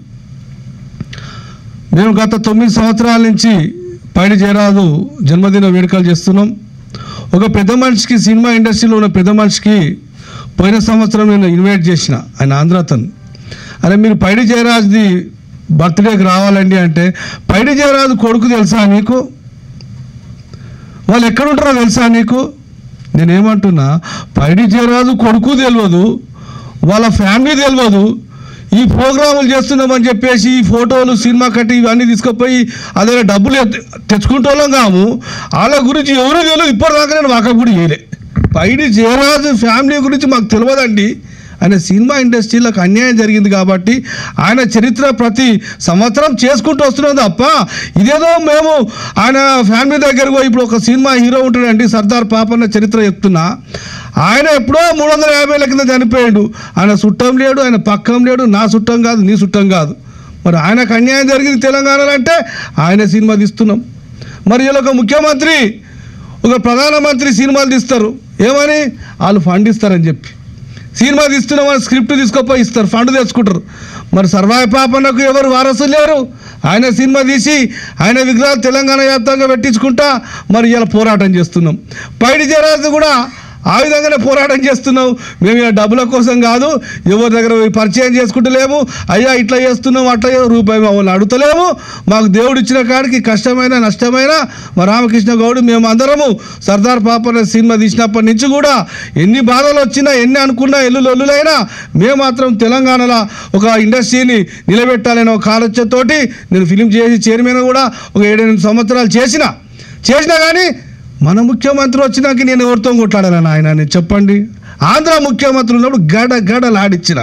మేము గత 9 సంవత్సరాల నుంచి పైడి జయరాజు జన్మదిన వేడుకలు చేస్తున్నాం. ఒక పెద్ద మనిషికి, సినిమా ఇండస్ట్రీలో ఉన్న పెద్ద మనిషికి పోయిన సంవత్సరం నేను ఇన్వైట్ చేసిన, ఆయన ఆంధ్రతన్. అరే మీరు పైడి జయరాజుది బర్త్డేకి రావాలండి అంటే, పైడి జయరాజు కొడుకు తెలుసా నీకు? వాళ్ళు ఎక్కడుంటారో తెలుసా నీకు? నేనేమంటున్నా, పైడి జయరాజు కొడుకు తెలియదు, వాళ్ళ ఫ్యామిలీ తెలియదు. ఈ ప్రోగ్రాములు చేస్తున్నామని చెప్పేసి ఈ ఫోటోలు, సినిమా కట్టి ఇవన్నీ తీసుకుపోయి అదే డబ్బులు తెచ్చుకుంటోళ్ళం కాము. వాళ్ళ గురించి ఎవరు తెలియదు. ఇప్పటిదాకా నేను వాక కూడా చేయలే. పైడి జయరాజు ఫ్యామిలీ గురించి మాకు తెలియదండి. ఆయన సినిమా ఇండస్ట్రీలకు అన్యాయం జరిగింది కాబట్టి ఆయన చరిత్ర ప్రతి సంవత్సరం చేసుకుంటూ వస్తున్నాం తప్ప ఇదేదో మేము ఆయన ఫ్యామిలీ దగ్గరకు పోయి ఇప్పుడు ఒక సినిమా హీరో ఉంటాడండి సర్దార్ పాపన్న చరిత్ర చెప్తున్నా ఆయన ఎప్పుడో 350 కింద చనిపోయాడు ఆయన చుట్టం లేడు ఆయన పక్కం లేడు నా చుట్టం కాదు నీ చుట్టం కాదు మరి ఆయనకు అన్యాయం జరిగింది తెలంగాణలో అంటే ఆయన సినిమా తీస్తున్నాం మరి ఇలా ఒక ముఖ్యమంత్రి ఒక ప్రధానమంత్రి సినిమాలు తీస్తారు ఏమని వాళ్ళు ఫండ్ ఇస్తారని చెప్పి సినిమా తీస్తున్న వాళ్ళు స్క్రిప్ట్ తీసుకుపోయి ఇస్తారు ఫండ్ తెచ్చుకుంటారు మరి సర్వాయి పాపన్నకు ఎవరు వారసులు లేరు ఆయన సినిమా తీసి ఆయన విగ్రహాలు తెలంగాణ వ్యాప్తంగా పెట్టించుకుంటా మరి ఇలా పోరాటం చేస్తున్నాం పైడి జయరాజు కూడా ఆ విధంగానే పోరాటం చేస్తున్నాం మేము ఇలా డబ్బుల కోసం కాదు ఎవరి దగ్గర పరిచయం చేసుకుంటలేము అయ్యా ఇట్లా చేస్తున్నాం అట్లా రూపాయి మమ్మల్ని అడుగుతలేము మాకు దేవుడు ఇచ్చిన కాడికి కష్టమైన నష్టమైన మా రామకృష్ణ గౌడ్ మేము అందరము సర్దార్ పాపన్న సినిమా తీసినప్పటి నుంచి కూడా ఎన్ని బాధలు వచ్చినా ఎన్ని అనుకున్నా ఎల్లులైనా మేము మాత్రం తెలంగాణలో ఒక ఇండస్ట్రీని నిలబెట్టాలనే ఒక ఆలోచనతోటి నేను ఫిలిం చేసి చైర్మన్ కూడా ఒక 7-8 సంవత్సరాలు చేసినా కానీ మన ముఖ్యమంత్రి వచ్చినాక నేను ఎవరితో కొట్లాడాలని ఆయన నేను చెప్పండి ఆంధ్ర ముఖ్యమంత్రి ఉన్నప్పుడు గడలాడిచ్చిన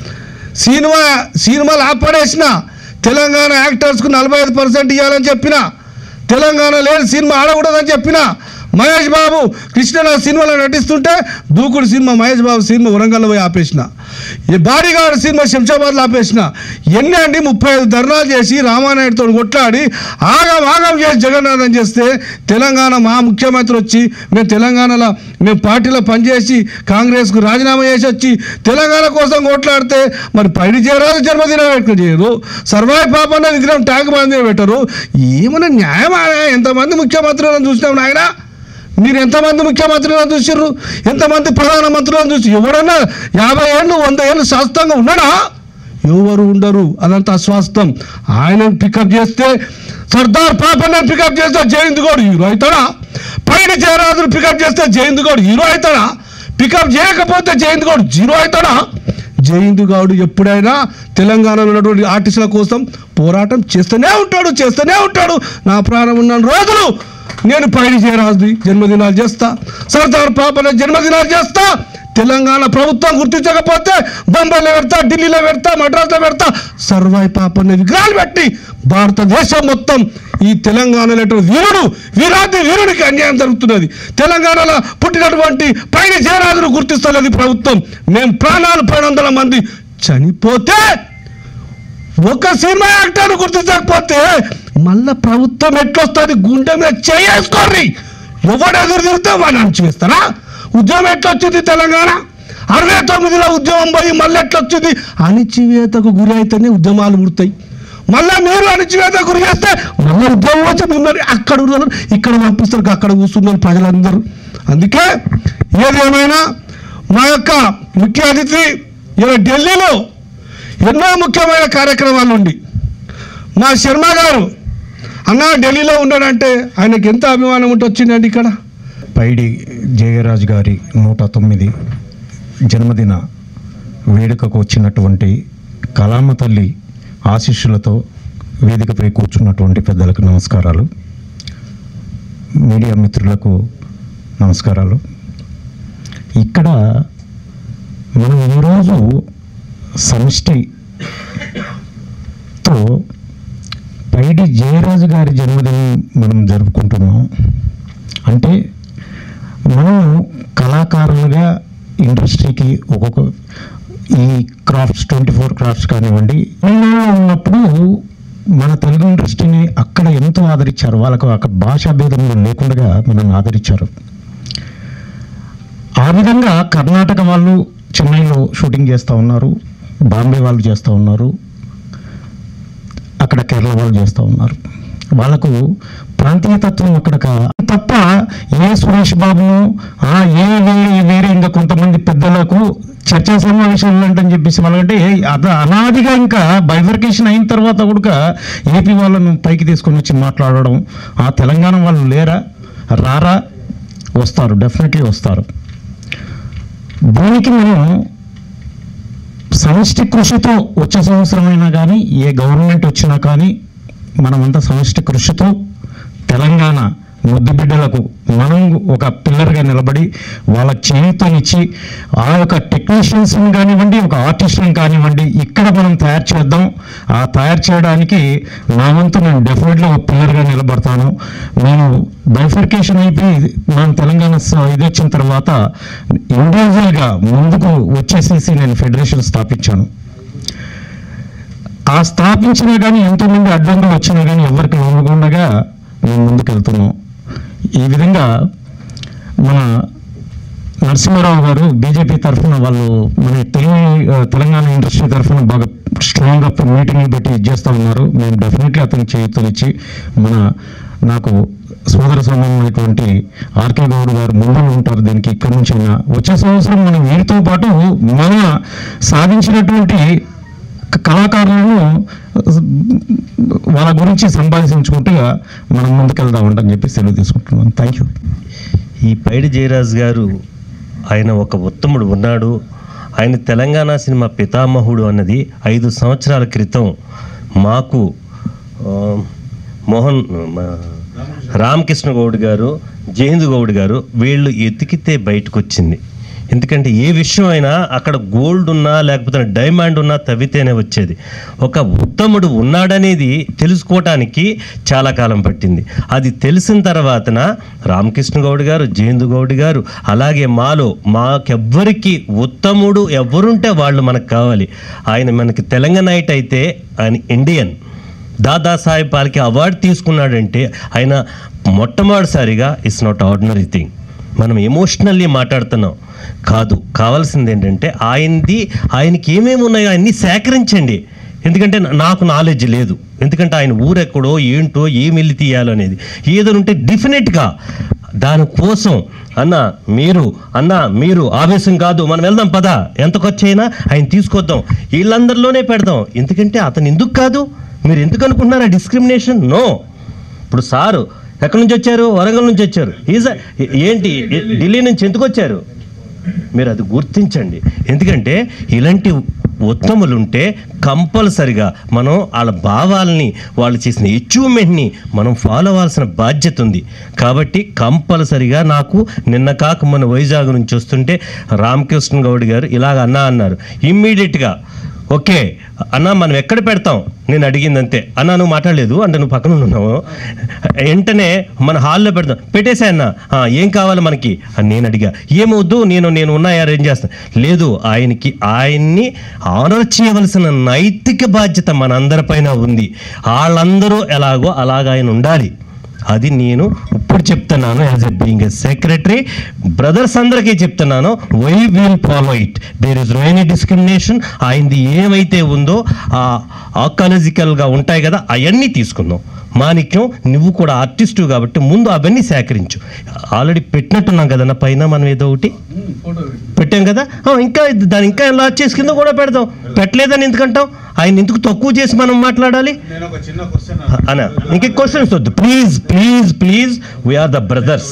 సినిమాలు ఆపడేసిన తెలంగాణ యాక్టర్స్కు 45% ఇవ్వాలని చెప్పిన తెలంగాణ లేని సినిమా ఆడకూడదని చెప్పిన మహేష్ బాబు కృష్ణ సినిమాలో నటిస్తుంటే దూకుడు సినిమా మహేష్ బాబు సినిమా వరంగల్లో పోయి ఆపేసిన ఈ బాడీగార్డ్ సినిమా శంషాబాద్లో ఆపేసిన ఎన్ని అండి 35 ధర్నాలు చేసి రామానాయుడుతో కొట్లాడి ఆగం చేసి జగన్నాథం చేస్తే తెలంగాణ మా ముఖ్యమంత్రి వచ్చి మేము తెలంగాణలో మేము పార్టీలో పనిచేసి కాంగ్రెస్కు రాజీనామా చేసి వచ్చి తెలంగాణ కోసం కొట్లాడితే మరి పైడి జయరాజు జన్మదినం ఎక్కడ చేయరు సర్వాయి పాపన్న విగ్రహం ట్యాంక్ బంద్ పెట్టరు ఏమైనా న్యాయమా ఎంతమంది ముఖ్యమంత్రులను చూసినాం నాయన మీరు ఎంతమంది ముఖ్యమంత్రులను చూసిర్రు ఎంతమంది ప్రధానమంత్రులను చూసి ఎవడన్నా 50 ఏళ్ళు 100 ఏళ్ళు శాస్త్రంగా ఉన్నాడా ఎవరు ఉండరు అదంతా అస్వాస్థం ఆయనను పికప్ చేస్తే సర్దార్ పాపన్న పికప్ చేస్తే జయంత్ గౌడ్ హీరో అవుతాడా పైడి జయరాజును పికప్ చేస్తే జయంత్ గౌడ్ హీరో అవుతాడా పికప్ చేయకపోతే జయంత్ గౌడ్ జీరో అవుతాడా జయంత్ గౌడ్ ఎప్పుడైనా తెలంగాణలో ఉన్నటువంటి ఆర్టిస్టుల కోసం పోరాటం చేస్తూనే ఉంటాడు నా ప్రాణం ఉన్న రోజులు నేను పైడి జయరాజు జన్మదినాలు చేస్తా సర్దార్ పాపన్న జన్మదినాలు చేస్తా తెలంగాణ ప్రభుత్వం గుర్తించకపోతే బొంబాయిలో పెడతా ఢిల్లీలో పెడతా మద్రాసులో పెడతా సర్వాయి పాపన్న విగ్రహాలు పెట్టి భారతదేశం మొత్తం ఈ తెలంగాణలో వీరుడికి అన్యాయం జరుగుతున్నది తెలంగాణలో పుట్టినటువంటి పైడి జయరాజును గుర్తిస్తున్నది ప్రభుత్వం మేము ప్రాణాలు 200 మంది చనిపోతే ఒక సినిమా యాక్టర్ గుర్తించకపోతే మళ్ళా ప్రభుత్వం ఎట్లొస్తుంది గుండె మీద చేసుకొని ఎవడు ఎదురు తిరిగితే వాడిని అణచివేస్తారా ఉద్యమం ఎట్లొచ్చింది తెలంగాణ 69లో ఉద్యమం పోయి మళ్ళీ ఎట్లొచ్చింది అణచివేతకు గురి అయితేనే ఉద్యమాలు పుడతాయి మళ్ళీ మీరు అణచివేతకు గురి చేస్తే మళ్ళీ ఉద్యమం వచ్చి మిమ్మల్ని అక్కడ ఉన్నారు ఇక్కడ పంపిస్తారు అక్కడ కూర్చున్నారు ప్రజలందరూ అందుకే ఏదేమైనా మా యొక్క ముఖ్య అతిథి ఇలా ఢిల్లీలో ఎన్నో ముఖ్యమైన కార్యక్రమాలు ఉండి మా శర్మ గారు అన్న ఢిల్లీలో ఉన్నాడంటే ఆయనకి ఎంత అభిమానం ఉంటే వచ్చిందండి ఇక్కడ పైడి జయరాజు గారి 109 జన్మదిన వేడుకకు వచ్చినటువంటి కళామ తల్లి ఆశీస్సులతో వేదికపై కూర్చున్నటువంటి పెద్దలకు నమస్కారాలు మీడియా మిత్రులకు నమస్కారాలు ఇక్కడ మనం ఈరోజు సమిష్టితో పైడి జయరాజు గారి జన్మదినం మనం జరుపుకుంటున్నాం అంటే మనం కళాకారులుగా ఇండస్ట్రీకి ఒక్కొక్క ఈ క్రాఫ్ట్స్ 24 క్రాఫ్ట్స్ కానివ్వండి ఉన్నప్పుడు మన తెలుగు ఇండస్ట్రీని అక్కడ ఎంతో ఆదరించారు వాళ్ళకు అక్కడ భాషా భేదంలో లేకుండా మనల్ని ఆదరించారు ఆ విధంగా కర్ణాటక వాళ్ళు చెన్నైలో షూటింగ్ చేస్తూ ఉన్నారు బాంబే వాళ్ళు చేస్తూ ఉన్నారు అక్కడ కేరళ వాళ్ళు చేస్తూ ఉన్నారు వాళ్ళకు ప్రాంతీయతత్వం అక్కడ తప్ప ఏ సురేష్ బాబును వేరే ఇంకా కొంతమంది పెద్దలకు చర్చా సమావేశాలు అంటని చెప్పేసి వాళ్ళంటే అనాదిగా ఇంకా బైఫర్కేషన్ అయిన తర్వాత కూడా ఏపీ వాళ్ళను పైకి తీసుకొని వచ్చి మాట్లాడడం ఆ తెలంగాణ వాళ్ళు రారా వస్తారు డెఫినెట్లీ వస్తారు దానికి మనం సమష్టి కృషితో వచ్చే సంవత్సరమైనా కానీ ఏ గవర్నమెంట్ వచ్చినా కానీ మనమంతా సమష్టి కృషితో తెలంగాణ ముద్దు బిడ్డలకు మనం ఒక పిల్లర్గా నిలబడి వాళ్ళ చేయుతనిచ్చి ఆ యొక్క టెక్నీషియన్స్ని కానివ్వండి, ఒక ఆర్టిస్ట్ని కానివ్వండి, ఇక్కడ మనం తయారు చేద్దాం. ఆ తయారు చేయడానికి నా వంతు నేను డెఫినెట్లీ ఒక పిల్లర్గా నిలబడతాను. నేను బైఫర్కేషన్ అయిపోయి మనం తెలంగాణ ఇది వచ్చిన తర్వాత ఇండివిజువల్గా ముందుకు వచ్చేసేసి నేను ఫెడరేషన్ స్థాపించాను. ఆ స్థాపించినా కానీ ఎంతోమంది అడ్డంకులు వచ్చినా కానీ ఎవరికి లొంగకుండా మేము ముందుకు వెళ్తున్నాం. ఈ విధంగా మన నరసింహారావు గారు బీజేపీ తరఫున వాళ్ళు మన తెలంగాణ ఇండస్ట్రీ తరఫున బాగా స్ట్రాంగ్గా మీటింగ్లు పెట్టి చేస్తూ ఉన్నారు. మేము డెఫినెట్లీ అతనికి చేతులిచ్చి నాకు సోదర సమానమైనటువంటి ఆర్కే గౌడ్ గారు ముందు ఉంటారు దీనికి. ఇక్కడి నుంచి వచ్చే సంవత్సరం మనం వీరితో పాటు మన సాధించినటువంటి కళాకారులను వాళ్ళ గురించి సంపాదించుకుంటూ మనం ముందుకెళ్దామంటని చెప్పి సెలవు తీసుకుంటున్నాను. Thank you. ఈ పైడి జయరాజ్ గారు ఆయన ఒక ఉత్తముడు ఉన్నాడు. ఆయన తెలంగాణ సినిమా పితామహుడు అన్నది 5 సంవత్సరాల క్రితం మాకు రామకృష్ణ గౌడ్ గారు, జయంత్ గౌడ్ గారు వీళ్ళు ఎతికితే బయటకు వచ్చింది. ఎందుకంటే ఏ విషయం అయినా అక్కడ గోల్డ్ ఉన్నా లేకపోతే డైమండ్ ఉన్నా తవ్వితేనే వచ్చేది. ఒక ఉత్తముడు ఉన్నాడనేది తెలుసుకోవటానికి చాలా కాలం పట్టింది. అది తెలిసిన తర్వాతన రామకృష్ణ గౌడ్ గారు, జయంత్ గౌడ్ గారు, అలాగే మాకెవ్వరికి ఉత్తముడు ఎవరుంటే వాళ్ళు మనకు కావాలి. ఆయన మనకి తెలంగాణైట్ అయితే ఆయన ఇండియన్. దాదాసాహెబ్ ఫాల్కే అవార్డు తీసుకున్నాడంటే ఆయన మొట్టమొదటిసారిగా ఇట్స్ నాట్ ఆర్డినరీ థింగ్. మనం ఎమోషనల్లీ మాట్లాడుతున్నాం కాదు. కావాల్సింది ఏంటంటే ఆయనకి ఏమేమి ఉన్నాయో అన్నీ సేకరించండి. ఎందుకంటే నాకు నాలెడ్జ్ లేదు. ఎందుకంటే ఆయన ఊరెక్కడో ఏంటో ఏమి వెళ్ళి తీయాలో అనేది ఏదో ఉంటే డెఫినెట్గా దానికోసం మీరు ఆవేశం కాదు, మనం వెళ్దాం పదా, ఎంత ఖర్చు అయినా ఆయన తీసుకొద్దాం, వీళ్ళందరిలోనే పెడదాం. ఎందుకంటే అతను ఎందుకు కాదు, మీరు ఎందుకు అనుకుంటున్నారా డిస్క్రిమినేషన్? నో. ఇప్పుడు సారు ఎక్కడి నుంచి వచ్చారు? వరంగల్ నుంచి వచ్చారు. ఏంటి ఢిల్లీ నుంచి ఎందుకు వచ్చారు? మీరు అది గుర్తించండి. ఎందుకంటే ఇలాంటి ఉత్తములుంటే కంపల్సరిగా మనం వాళ్ళ భావాలని, వాళ్ళు చేసిన అచీవ్మెంట్ని మనం ఫాలో అవ్వాల్సిన బాధ్యత ఉంది. కాబట్టి కంపల్సరిగా నాకు నిన్న కాక మన వైజాగ్ నుంచి వస్తుంటే రామకృష్ణ గౌడ్ గారు ఇలాగ అన్నారు. ఇమ్మీడియట్గా ఓకే అన్న మనం ఎక్కడ పెడతాం నేను అడిగిందంతే. అన్న నువ్వు మాట్లాడలేదు అంటే నువ్వు పక్కన ఉన్నావు. వెంటనే మన హాల్లో పెడతాం. పెట్టేసా అన్న, ఏం కావాలి మనకి అని నేను అడిగా. ఏమవుద్దు, నేను ఉన్నాయా అరేంజ్ చేస్తాను. లేదు, ఆయన్ని ఆనర్ చేయవలసిన నైతిక బాధ్యత మనందరిపైన ఉంది. వాళ్ళందరూ ఎలాగో అలాగ ఆయన ఉండాలి. అది నేను ఇప్పుడు చెప్తున్నాను. As a being a secretary brothers అందరికీ చెప్తున్నాను, we will follow it. There is no any discrimination. ఆయనది ఏమైతే ఉందో ఆర్కాలజికల్గా ఉంటాయి కదా, అవన్నీ తీసుకుందాం. మాణిక్యం, నువ్వు కూడా ఆర్టిస్టు కాబట్టి ముందు అవన్నీ సేకరించు. ఆల్రెడీ పెట్టినట్టున్నాం కదన్నా పైన మనం ఏదో ఒకటి పెట్టాం కదా, ఇంకా దాని ఇంకా ఎలా చేసుకుందో కూడా పెడదాం. పెట్టలేదని ఎందుకంటాం? ఆయన ఎందుకు తక్కువ చేసి మనం మాట్లాడాలి అన్నా? ఇంక క్వశ్చన్స్ వద్దు please please please. We're the brothers.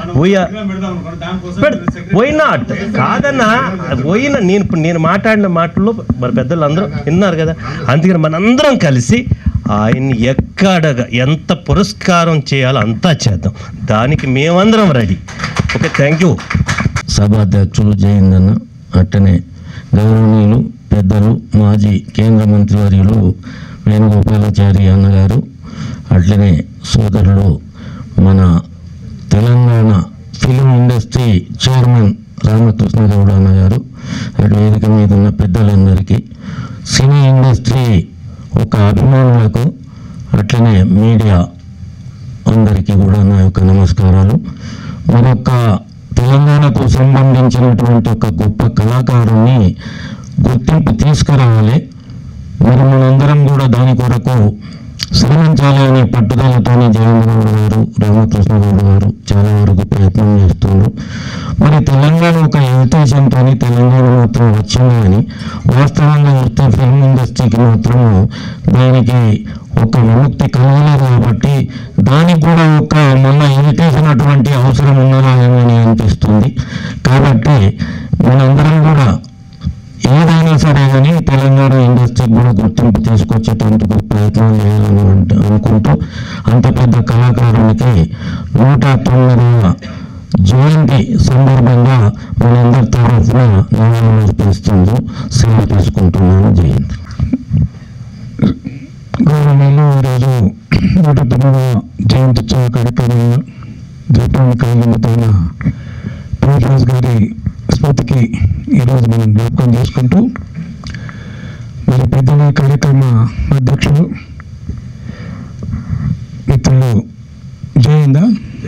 Why not? కాదన్నా, నేను మాట్లాడిన మాటల్లో మరి పెద్దలు అందరూ విన్నారు కదా. అందుకని మనందరం కలిసి ఆయన్ని ఎంత పురస్కారం చేయాలో అంతా చేద్దాం. దానికి మేమందరం రెడీ. Okay, thank you. సభాధ్యక్షులు జయందన్న, అట్టనే గౌరవనీయులు పెద్దలు మాజీ కేంద్ర మంత్రివర్యులు వేణుగోపాలాచారి అన్నగారు, అట్లనే సోదరులు మన Telangana film industry chairman Ramakrishna Goud అన్నగారు, అటు వేదిక మీద ఉన్న పెద్దలందరికీ, సినీ ఇండస్ట్రీ ఒక అభిమానులకు, అట్లనే మీడియా అందరికీ కూడా నా యొక్క నమస్కారాలు. మరొక తెలంగాణకు సంబంధించినటువంటి ఒక గొప్ప కళాకారుని గుర్తింపు తీసుకురావాలి. మరి మనందరం కూడా దాని కొరకు శ్రమించాలి అనే పట్టుదలతోనే జయంత్ గౌడ్ గారు, రామకృష్ణ గౌడ్ గారు చాలా వరకు ప్రయత్నం చేస్తున్నారు. మరి తెలంగాణ ఒక ఇన్విటేషన్తో తెలంగాణ మాత్రం వచ్చింది కానీ వాస్తవంగా చూస్తే ఫిల్మ్ ఇండస్ట్రీకి మాత్రం దానికి ఒక విముక్తి కలగలేదు. కాబట్టి దానికి కూడా ఒక మళ్ళీ ఇన్విటేషన్ అటువంటి అవసరం ఉన్నదా అని అనిపిస్తుంది. కాబట్టి మనందరం కూడా ఏదైనా సరే కానీ తెలంగాణ ఇండస్ట్రీ ఇండస్ట్రీకి కూడా గుర్తింపు తీసుకొచ్చేటందుకు ప్రయత్నాలు చేయాలని అనుకుంటూ అంత పెద్ద కళాకారునికి 109వ జయంతి సందర్భంగా మనందరి తరఫున నిర్వహిస్తుంది సెలవు తీసుకుంటున్నాను. జయంతి. గౌరవనీయులు, ఈరోజు 109వ జయంతి ఉత్సవ కార్యక్రమంలో దీపావళి కాలంతోన పృథ్వీరాజ్ గారి స్మృతికి ఈరోజు మనం జ్ఞాపకం చేసుకుంటూ మరి పెద్దల కార్యక్రమ అధ్యక్షులు మిత్రులు జయంత్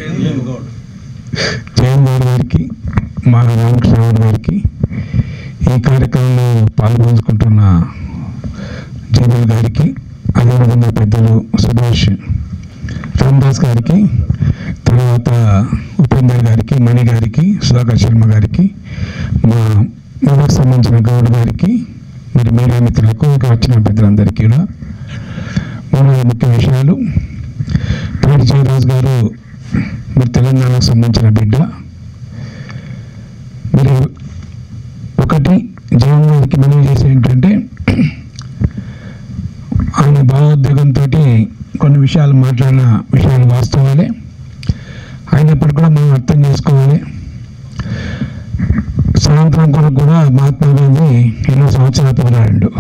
గౌడ్ గారికి, మా రామకృష్ణ గౌడ్ గారికి, ఈ కార్యక్రమంలో పాల్గొంటున్న జయదేవ్ గారికి, అదేవిధంగా పెద్దలు సుభాష్ రామదాస్ గారికి, తర్వాత ఉపేందర్ గారికి, మణి గారికి, సుధాకర్ శర్మ గారికి, మా మనకు సంబంధించిన గౌడ్ గారికి, మరి మీడియా మిత్రులకు, వచ్చిన పెద్దలందరికీ కూడా మూడు ముఖ్య విషయాలు. పైడి జయరాజ్ గారు మరి తెలంగాణకు సంబంధించిన బిడ్డ. మరి ఒకటి జగన్ గారికి మనం చేసే ఏంటంటే ఆయన భావోద్వేగంతో కొన్ని విషయాలు మాట్లాడిన విషయాలు వాస్తవాలే అయినప్పటికీ కూడా మనం అర్థం చేసుకోవాలి. స్వాతంత్రం కొరకు కూడా మహాత్మా గాంధీ ఎన్నో సంవత్సరాలు పోరాడాడు.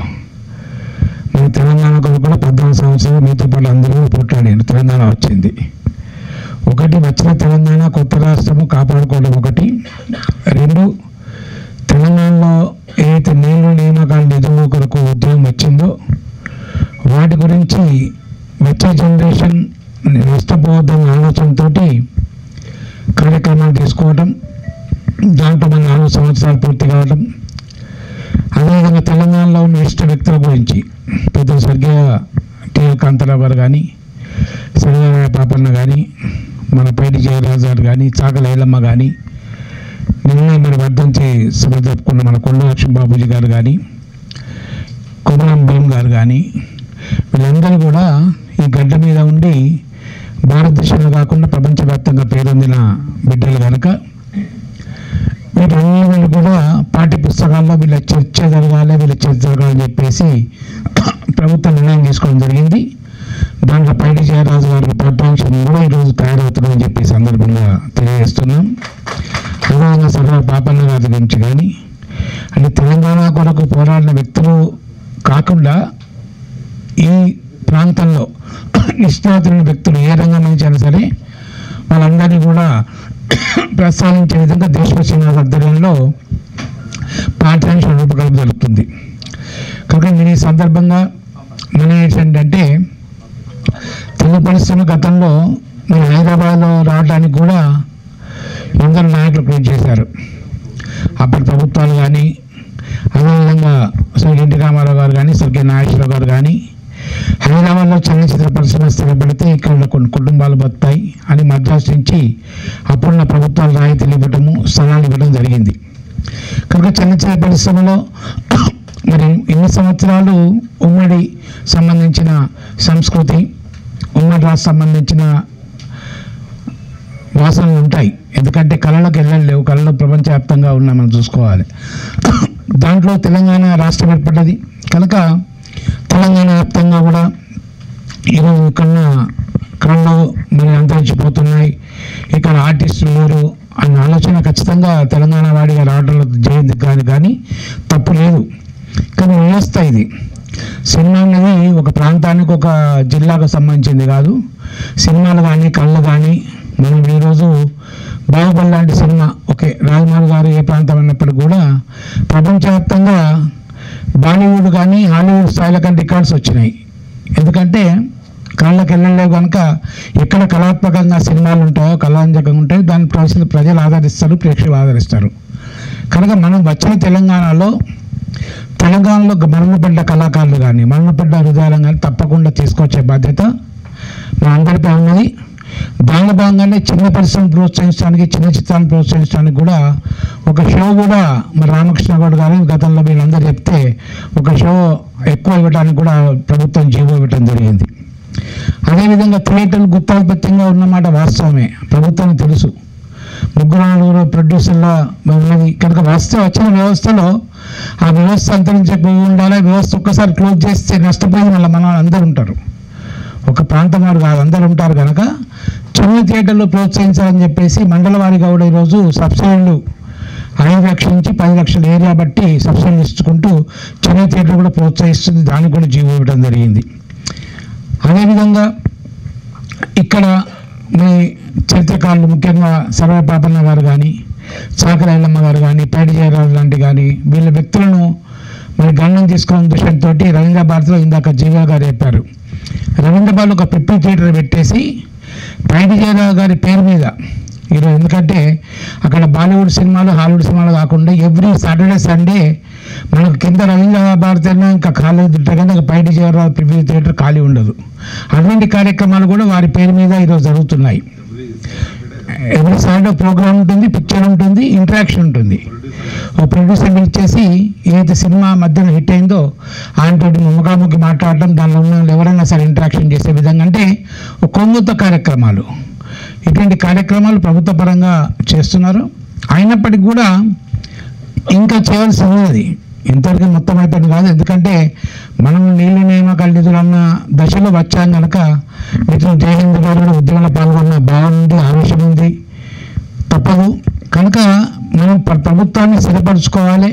మన తెలంగాణ కొరకు కూడా 14 సంవత్సరాలు మీతో పాటు అందరూ పోట్లాడారు. తెలంగాణ వచ్చింది. ఒకటి వచ్చిన తెలంగాణ కొత్త రాష్ట్రము కాపాడుకోవడం ఒకటి. 2 తెలంగాణలో ఏదైతే నీళ్లు నియామకాల నిధుల కొరకు ఉద్యోగం వచ్చిందో వాటి గురించి వచ్చే జనరేషన్ నష్టపోవద్దన్న ఆలోచనతో కార్యక్రమాలు తీసుకోవడం, దాంట్లో మన 4 సంవత్సరాలు పూర్తి కావడం. అదేవిధంగా తెలంగాణలో ఉన్న ఇష్ట వ్యక్తుల గురించి పెద్ద స్వర్గీయ టి.ఎల్. కాంతారావు గారు కానీ, శ్రీనారాయణ పాపన్న కానీ, మన పైడి జయరాజు గారు కానీ, చాకల ఏలమ్మ కానీ, నిన్న మరి వర్ధంతి సభ జరుపుకున్న మన కొండ లక్ష్మీ బాబూజీ గారు కానీ, కొమరం భీమ్ గారు కానీ, వీళ్ళందరూ కూడా ఈ గడ్డ మీద ఉండి భారతదేశంలో కాకుండా ప్రపంచవ్యాప్తంగా పేరొందిన బిడ్డలు కనుక వీటన్నిటి కూడా పాఠ్య పుస్తకాల్లో వీళ్ళ చర్చ జరగాలి, వీళ్ళ చర్చ జరగాలని చెప్పేసి ప్రభుత్వం నిర్ణయం తీసుకోవడం జరిగింది. దాంట్లో పైడి జయరాజు గారి పాఠ్యాంశం కూడా ఈరోజు తయారవుతుందని చెప్పి సందర్భంగా తెలియజేస్తున్నాం. అదేవిధంగా సర్వ పాపన్న గారి గురించి కానీ, అంటే తెలంగాణ కొరకు పోరాడిన వ్యక్తులు కాకుండా ఈ ప్రాంతంలో నిష్ణాతులైన వ్యక్తులు ఏ రంగం నుంచి అయినా సరే వాళ్ళందరినీ కూడా ప్రస్తావించే విధంగా దేశపక్ష ఆధ్వర్యంలో పాఠ్యాంశం రూపకల్పన జరుగుతుంది. కాబట్టి నేను ఈ సందర్భంగా మన ఏంటంటే తెలుగు పరిశ్రమ గతంలో నేను హైదరాబాద్లో రావడానికి కూడా ఎందరో నాయకులు కృషి చేశారు. అప్పటి ప్రభుత్వాలు కానీ, అదేవిధంగా శ్రీ ఎన్టీ రామారావు గారు కానీ, స్వర్గీయ నాగేశ్వరరావు గారు కానీ, హైదరాబాద్లో చలనచిత్ర పరిశ్రమ స్థిరపడితే ఇక్కడ కొన్ని కుటుంబాలు బతాయి అని మద్రాసు నుంచి అప్పుడున్న ప్రభుత్వాలు రాయితీలు ఇవ్వటము, స్థలాలు ఇవ్వడం జరిగింది. కనుక చలనచిత్ర పరిశ్రమలో మరి ఎన్ని సంవత్సరాలు ఉమ్మడి సంబంధించిన సంస్కృతి, ఉమ్మడి రాష్ట్ర సంబంధించిన వాసనలు ఉంటాయి. ఎందుకంటే కళలకు వెళ్ళలేవు, కళలు ప్రపంచవ్యాప్తంగా ఉన్నా మనం చూసుకోవాలి. దాంట్లో తెలంగాణ రాష్ట్రం ఏర్పడ్డది కనుక తెలంగాణ వ్యాప్తంగా కూడా ఈరోజు ఇక్కడ కళలు మరి అంతరించిపోతున్నాయి, ఇక్కడ ఆర్టిస్టులు లేరు అన్న ఆలోచన ఖచ్చితంగా తెలంగాణ వాడిగా రావడంలో జయంతి కానీ తప్పు లేదు. కానీ వ్యవస్థ ఇది. సినిమా అనేది ఒక ప్రాంతానికి, ఒక జిల్లాకు సంబంధించింది కాదు. సినిమాలు కానీ కళ్ళు కానీ మనం ఈరోజు బాహుబలి లాంటి సినిమా ఓకే, రాజమౌళి గారు ఏ ప్రాంతం అన్నప్పటికీ కూడా ప్రపంచవ్యాప్తంగా బాలీవుడ్ కానీ హాలీవుడ్ స్థాయిల కానీ రికార్డ్స్ వచ్చినాయి. ఎందుకంటే కళ్ళకి వెళ్ళలేవు కనుక ఎక్కడ కళాత్మకంగా సినిమాలు ఉంటాయో, కళాంజకంగా ఉంటాయో దాన్ని ప్రజలు ఆదరిస్తారు, ప్రేక్షకులు ఆదరిస్తారు. కనుక మనం వచ్చిన తెలంగాణలో మరణపడ్డ కళాకారులు కానీ, మరణపడ్డ హృదయాలను కానీ తప్పకుండా తీసుకొచ్చే బాధ్యత మా అందరిపై ఉన్నది. దాని భాగంగానే చిన్న పరిశ్రమను ప్రోత్సహించడానికి, చిన్న చిత్రాన్ని ప్రోత్సహించడానికి కూడా ఒక షో కూడా మరి రామకృష్ణ గౌడ్ గారు గతంలో వీళ్ళందరూ చెప్తే ఒక షో ఎక్కువ ఇవ్వడానికి కూడా ప్రభుత్వం జీవో ఇవ్వటం జరిగింది. అదేవిధంగా థియేటర్లు గుత్తాధిపత్యంగా ఉన్నమాట వాస్తవమే, ప్రభుత్వానికి తెలుసు. ముగ్గురు ప్రొడ్యూసర్ల ఉన్నది కనుక వచ్చిన వ్యవస్థలో ఆ వ్యవస్థ అంతరించకపోయి ఉండాలి. వ్యవస్థ ఒక్కసారి క్లోజ్ చేస్తే నష్టపోయి మళ్ళీ మన అందరూ ఉంటారు, ఒక ప్రాంతం వారు కాదు అందరూ ఉంటారు. కనుక చిన్న థియేటర్లు ప్రోత్సహించాలని చెప్పేసి మండల వారిగా కూడా ఈరోజు సబ్సిడీలు 5 లక్షల నుంచి 10 లక్షల ఏరియా బట్టి సబ్సిడీలు ఇచ్చుకుంటూ చిన్న థియేటర్ కూడా ప్రోత్సహిస్తుంది. దానికి కూడా జీవో ఇవ్వడం జరిగింది. అదేవిధంగా ఇక్కడ మీ చరిత్రకారులు ముఖ్యంగా సర్వపాపన్న గారు కానీ, చాకలి ఐలమ్మ గారు కానీ, పైడి జయరాజు లాంటి కానీ వీళ్ళ వ్యక్తులను మరి గణనం తీసుకున్న దృష్టితో రవీంద్ర భారతిలో ఇందాక జీవా గారు చెప్పారు. రవీంద్ర భారతిలో ఒక పిప్పి థియేటర్ పెట్టేసి పైడి జయరాజు గారి పేరు మీద ఈరోజు, ఎందుకంటే అక్కడ బాలీవుడ్ సినిమాలు హాలీవుడ్ సినిమాలు కాకుండా ఎవ్రీ సాటర్డే సండే మనకు కింద రవీంద్ర భారతి అయినా ఇంకా ఖాళీ తింటే కానీ పైడి జయరాజు పిప్పి థియేటర్ ఖాళీ ఉండదు. అటువంటి కార్యక్రమాలు కూడా వారి పేరు మీద ఈరోజు జరుగుతున్నాయి. ఎవ్రీ సాటర్డే ప్రోగ్రామ్ ఉంటుంది, పిక్చర్ ఉంటుంది, ఇంటరాక్షన్ ఉంటుంది. ఓ ప్రొడ్యూసర్ ఇచ్చేసి ఏదైతే సినిమా మధ్యన హిట్ అయిందో ఆయనతోటి ముఖాముఖి మాట్లాడటం, దానిలో ఉన్న ఎవరైనా సరే ఇంటరాక్షన్ చేసే విధంగా, అంటే ఒక కొంగుత కార్యక్రమాలు, ఇటువంటి కార్యక్రమాలు ప్రభుత్వ పరంగా చేస్తున్నారు. అయినప్పటికీ కూడా ఇంకా చేయవలసి ఉన్నది, ఇంతవరకు మొత్తం అయిపోయింది కాదు. ఎందుకంటే మనం నీళ్ళు నియామకాలు నిధులు అన్న దశలో వచ్చాం కనుక మిత్రులు జయహింద్ గారు కూడా ఉద్యమంలో పాల్గొన్న భావన ఉంది, ఆవేశం ఉంది, తప్పదు. కనుక మనం ప్రభుత్వాన్ని స్థిరపరచుకోవాలి.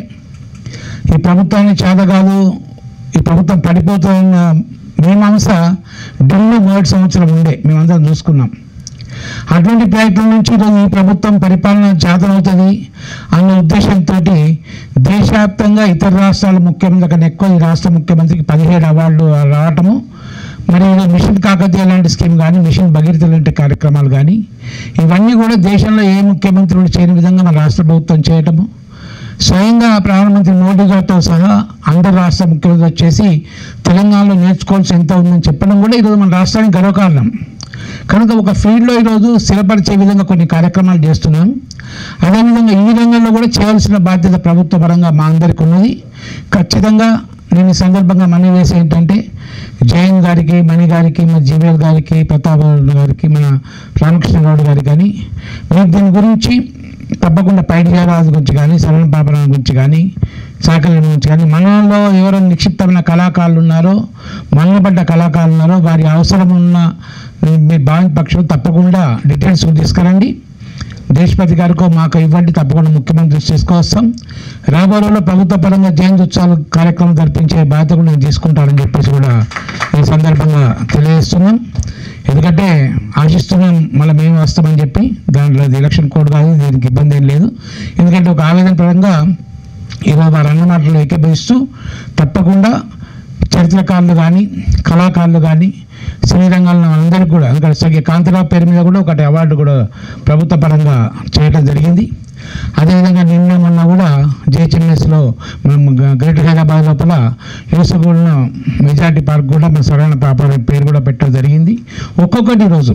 ఈ ప్రభుత్వాన్ని చేతగాదు, ఈ ప్రభుత్వం పడిపోతున్న మీమాంస ఢిల్లీ 3 సంవత్సరం ఉండే మేమందరం చూసుకున్నాం. అటువంటి ప్రయత్నం నుంచి ఈరోజు ఈ ప్రభుత్వం పరిపాలన చేతనవుతుంది అన్న ఉద్దేశంతో దేశవ్యాప్తంగా ఇతర రాష్ట్రాల ముఖ్యమంత్రి కన్నా ఎక్కువ ఈ రాష్ట్ర ముఖ్యమంత్రికి 17 అవార్డులు రావటము, మరి మిషన్ కాకతీయ లాంటి స్కీమ్ కానీ, మిషన్ భగీరథ లాంటి కార్యక్రమాలు కానీ, ఇవన్నీ కూడా దేశంలో ఏ ముఖ్యమంత్రులు చేయని విధంగా మన రాష్ట్ర ప్రభుత్వం చేయటము, స్వయంగా ప్రధానమంత్రి మోడీ గారితో సహా అందరు రాష్ట్ర ముఖ్యమంత్రులు వచ్చేసి తెలంగాణలో నేర్చుకోవాల్సి ఎంత ఉందని చెప్పడం కూడా ఈరోజు మన రాష్ట్రానికి గర్వకారణం. కనుక ఒక ఫీల్డ్లో ఈరోజు స్థిరపరిచే విధంగా కొన్ని కార్యక్రమాలు చేస్తున్నాం. అదేవిధంగా ఈ రంగంలో కూడా చేయాల్సిన బాధ్యత ప్రభుత్వ పరంగా మా అందరికీ ఉన్నది. ఖచ్చితంగా నేను ఈ సందర్భంగా మనీ వేసి ఏంటంటే జయన్ గారికి, మణి గారికి, మన జీవేల్ గారికి, ప్రతాప్ గారికి, మన రామకృష్ణ గౌడ్ గారికి కానీ మీరు దీని గురించి తప్పకుండా పైడి జయరాజు గురించి కానీ, సరళ పాపన గురించి కానీ, చాకలి గురించి కానీ, మనలో ఎవరైనా నిక్షిప్తమైన కళాకారులు ఉన్నారో, మన్నబడ్డ కళాకారులు ఉన్నారో వారి అవసరం ఉన్న మీ భావి పక్షం తప్పకుండా డీటెయిల్స్ తీసుకురండి. దేశపతి గారికో మాకు ఇవ్వండి, తప్పకుండా ముఖ్యమంత్రి తీసుకొస్తాం. రాబోయే రోజుల్లో ప్రభుత్వ పరంగా జయంతి ఉత్సవాల కార్యక్రమం జరిపించే బాధ్యత కూడా నేను తీసుకుంటానని చెప్పేసి కూడా ఈ సందర్భంగా తెలియజేస్తున్నాం. ఎందుకంటే ఆశిస్తున్నాం మళ్ళీ మేము వస్తామని చెప్పి, దాంట్లో ఎలక్షన్ కోడ్ కాదు, దీనికి ఇబ్బంది ఏం లేదు. ఎందుకంటే ఒక ఆవేదన పరంగా ఈరోజు వారు అన్న మాటలు ఏకీభవిస్తూ తప్పకుండా చరిత్రకారులు కానీ, కళాకారులు కానీ, సినీ రంగాల్లో అందరికీ కూడా, ఎందుకంటే కాంతిరావు పేరు మీద కూడా ఒకటి అవార్డు కూడా ప్రభుత్వ పరంగా చేయడం జరిగింది. అదేవిధంగా నిన్న మొన్న కూడా జేహెచ్ఎంఎస్లో మనం గ్రేటర్ హైదరాబాద్ లోపల యూసఫ్గూడ మెజార్టీ పార్క్ కూడా మన సరైన పాప పేరు కూడా పెట్టడం జరిగింది. ఒక్కొక్కటి రోజు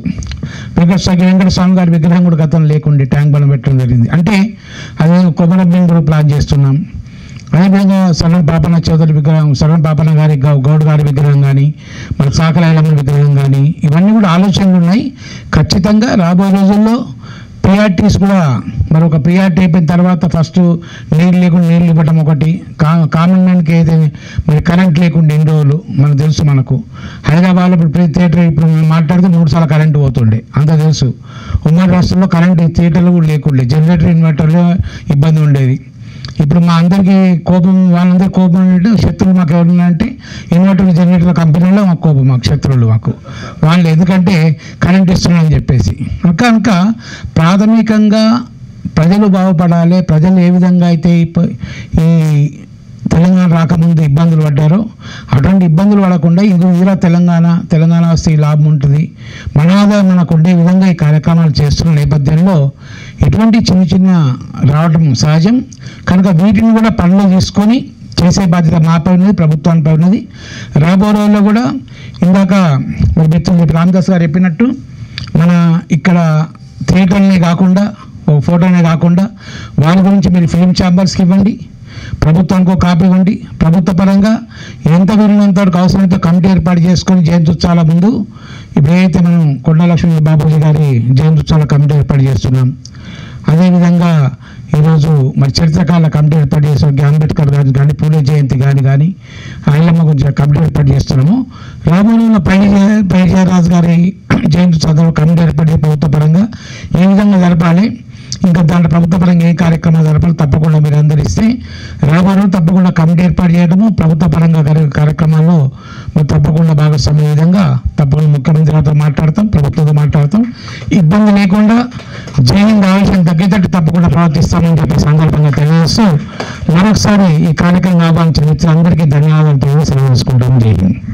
వెంకట స్వామి గారి విగ్రహం కూడా గతం లేకుండే ట్యాంక్ బండ్ పెట్టడం జరిగింది. అంటే అదే కొమరబ్బిని కూడా ప్లాన్ చేస్తున్నాం. అదేవిధంగా సరళ పాపన్న చౌదరి విగ్రహం, సరళ పాపన్న గారి గౌడ్ గారి విగ్రహం కానీ, మన చాకలి ఐలమ్మ విగ్రహం కానీ, ఇవన్నీ కూడా ఆలోచనలు ఉన్నాయి. ఖచ్చితంగా రాబోయే రోజుల్లో ప్రియారిటీస్ కూడా మరొక ప్రియారిటీ అయిపోయిన తర్వాత ఫస్ట్ నీళ్ళు లేకుండా నీళ్ళు ఇవ్వటం ఒకటి, కామన్ మ్యాన్కి అయితే మరి కరెంట్ లేకుండా ఎన్ని రోజులు మనకు తెలుసు. మనకు హైదరాబాద్లో ఇప్పుడు ప్రతి థియేటర్ ఇప్పుడు మాట్లాడితే 3 సార్లు కరెంటు పోతుండే, అంత తెలుసు. ఉమ్మడి రాష్ట్రంలో కరెంట్ థియేటర్లు కూడా లేకుండే, జనరేటర్ ఇన్వర్టర్లో ఇబ్బంది ఉండేది. ఇప్పుడు మా అందరికీ కోపం, వాళ్ళందరికీ కోపం అంటే శత్రువులు మాకు ఎవరున్నారంటే ఇన్వర్టర్ జనరేటర్ కంపెనీలో మాకు కోపం, మాకు శత్రువులు మాకు వాళ్ళు, ఎందుకంటే కరెంట్ ఇస్తున్నారని చెప్పేసి. కనుక ప్రాథమికంగా ప్రజలు బాగుపడాలి. ప్రజలు ఏ విధంగా అయితే ఈ తెలంగాణ రాకముందు ఇబ్బందులు పడ్డారో అటువంటి ఇబ్బందులు పడకుండా ఇలా తెలంగాణ వస్తే ఈ లాభం ఉంటుంది, మన ఆదాయం మనకు ఉండే విధంగా ఈ కార్యక్రమాలు చేస్తున్న నేపథ్యంలో ఎటువంటి చిన్న రావడం సహజం. కనుక వీటిని కూడా పనులు తీసుకొని చేసే బాధ్యత మాపై ఉన్నది, ప్రభుత్వానిపై ఉన్నది. రాబో రోజుల్లో కూడా ఇందాక మరి మిత్రులు రామదాస్ గారు చెప్పినట్టు మన ఇక్కడ థియేటర్నే కాకుండా, ఓ ఫోటోనే కాకుండా వారి గురించి మీరు ఫిలిం ఛాంబర్స్కి ఇవ్వండి, ప్రభుత్వానికి ఒక కాపీ ఇవ్వండి. ప్రభుత్వ పరంగా ఎంత వీరినంత వరకు అవసరమైతే కమిటీ ఏర్పాటు చేసుకొని జయంతి ఉత్సవాల ముందు ఇప్పుడు ఏదైతే మనం కొండా లక్ష్మీ బాబూజీ గారి జయంతి ఉత్సవాల కమిటీ ఏర్పాటు చేస్తున్నాం, అదేవిధంగా ఈరోజు మరి చరిత్రకాల కమిటీ ఏర్పాటు చేస్తాం. అంబేద్కర్ గారు కానీ పూలే జయంతి కానీ ఆయమ్మ గురించి కమిటీ ఏర్పాటు చేస్తున్నాము. రాబోయే పైడి జయరాజు గారి జయంతి చదువు కమిటీ ఏర్పాటు చేసి ప్రభుత్వ పరంగా ఏ విధంగా జరపాలి, ఇంకా దాంట్లో ప్రభుత్వ పరంగా ఏ కార్యక్రమాలు జరపాలి తప్పకుండా మీరు అందరు ఇస్తే రాబోయే తప్పకుండా కమిటీ ఏర్పాటు చేయడము, ప్రభుత్వ పరంగా కార్యక్రమాల్లో మరి తప్పకుండా భాగస్వామ్య విధంగా తప్పకుండా ముఖ్యమంత్రితో మాట్లాడతాం, ప్రభుత్వంతో మాట్లాడతాం. ఇబ్బంది లేకుండా జైన్ ఆవేశం తగ్గేటట్టు తప్పకుండా ప్రవర్తిస్తామని చెప్పి సందర్భంగా తెలియజేస్తూ మరొకసారి ఈ కార్యక్రమం ఆహ్వానించిన మిత్రులందరికీ ధన్యవాదాలు తెలియజేసుకుంటాం. జై హింద్.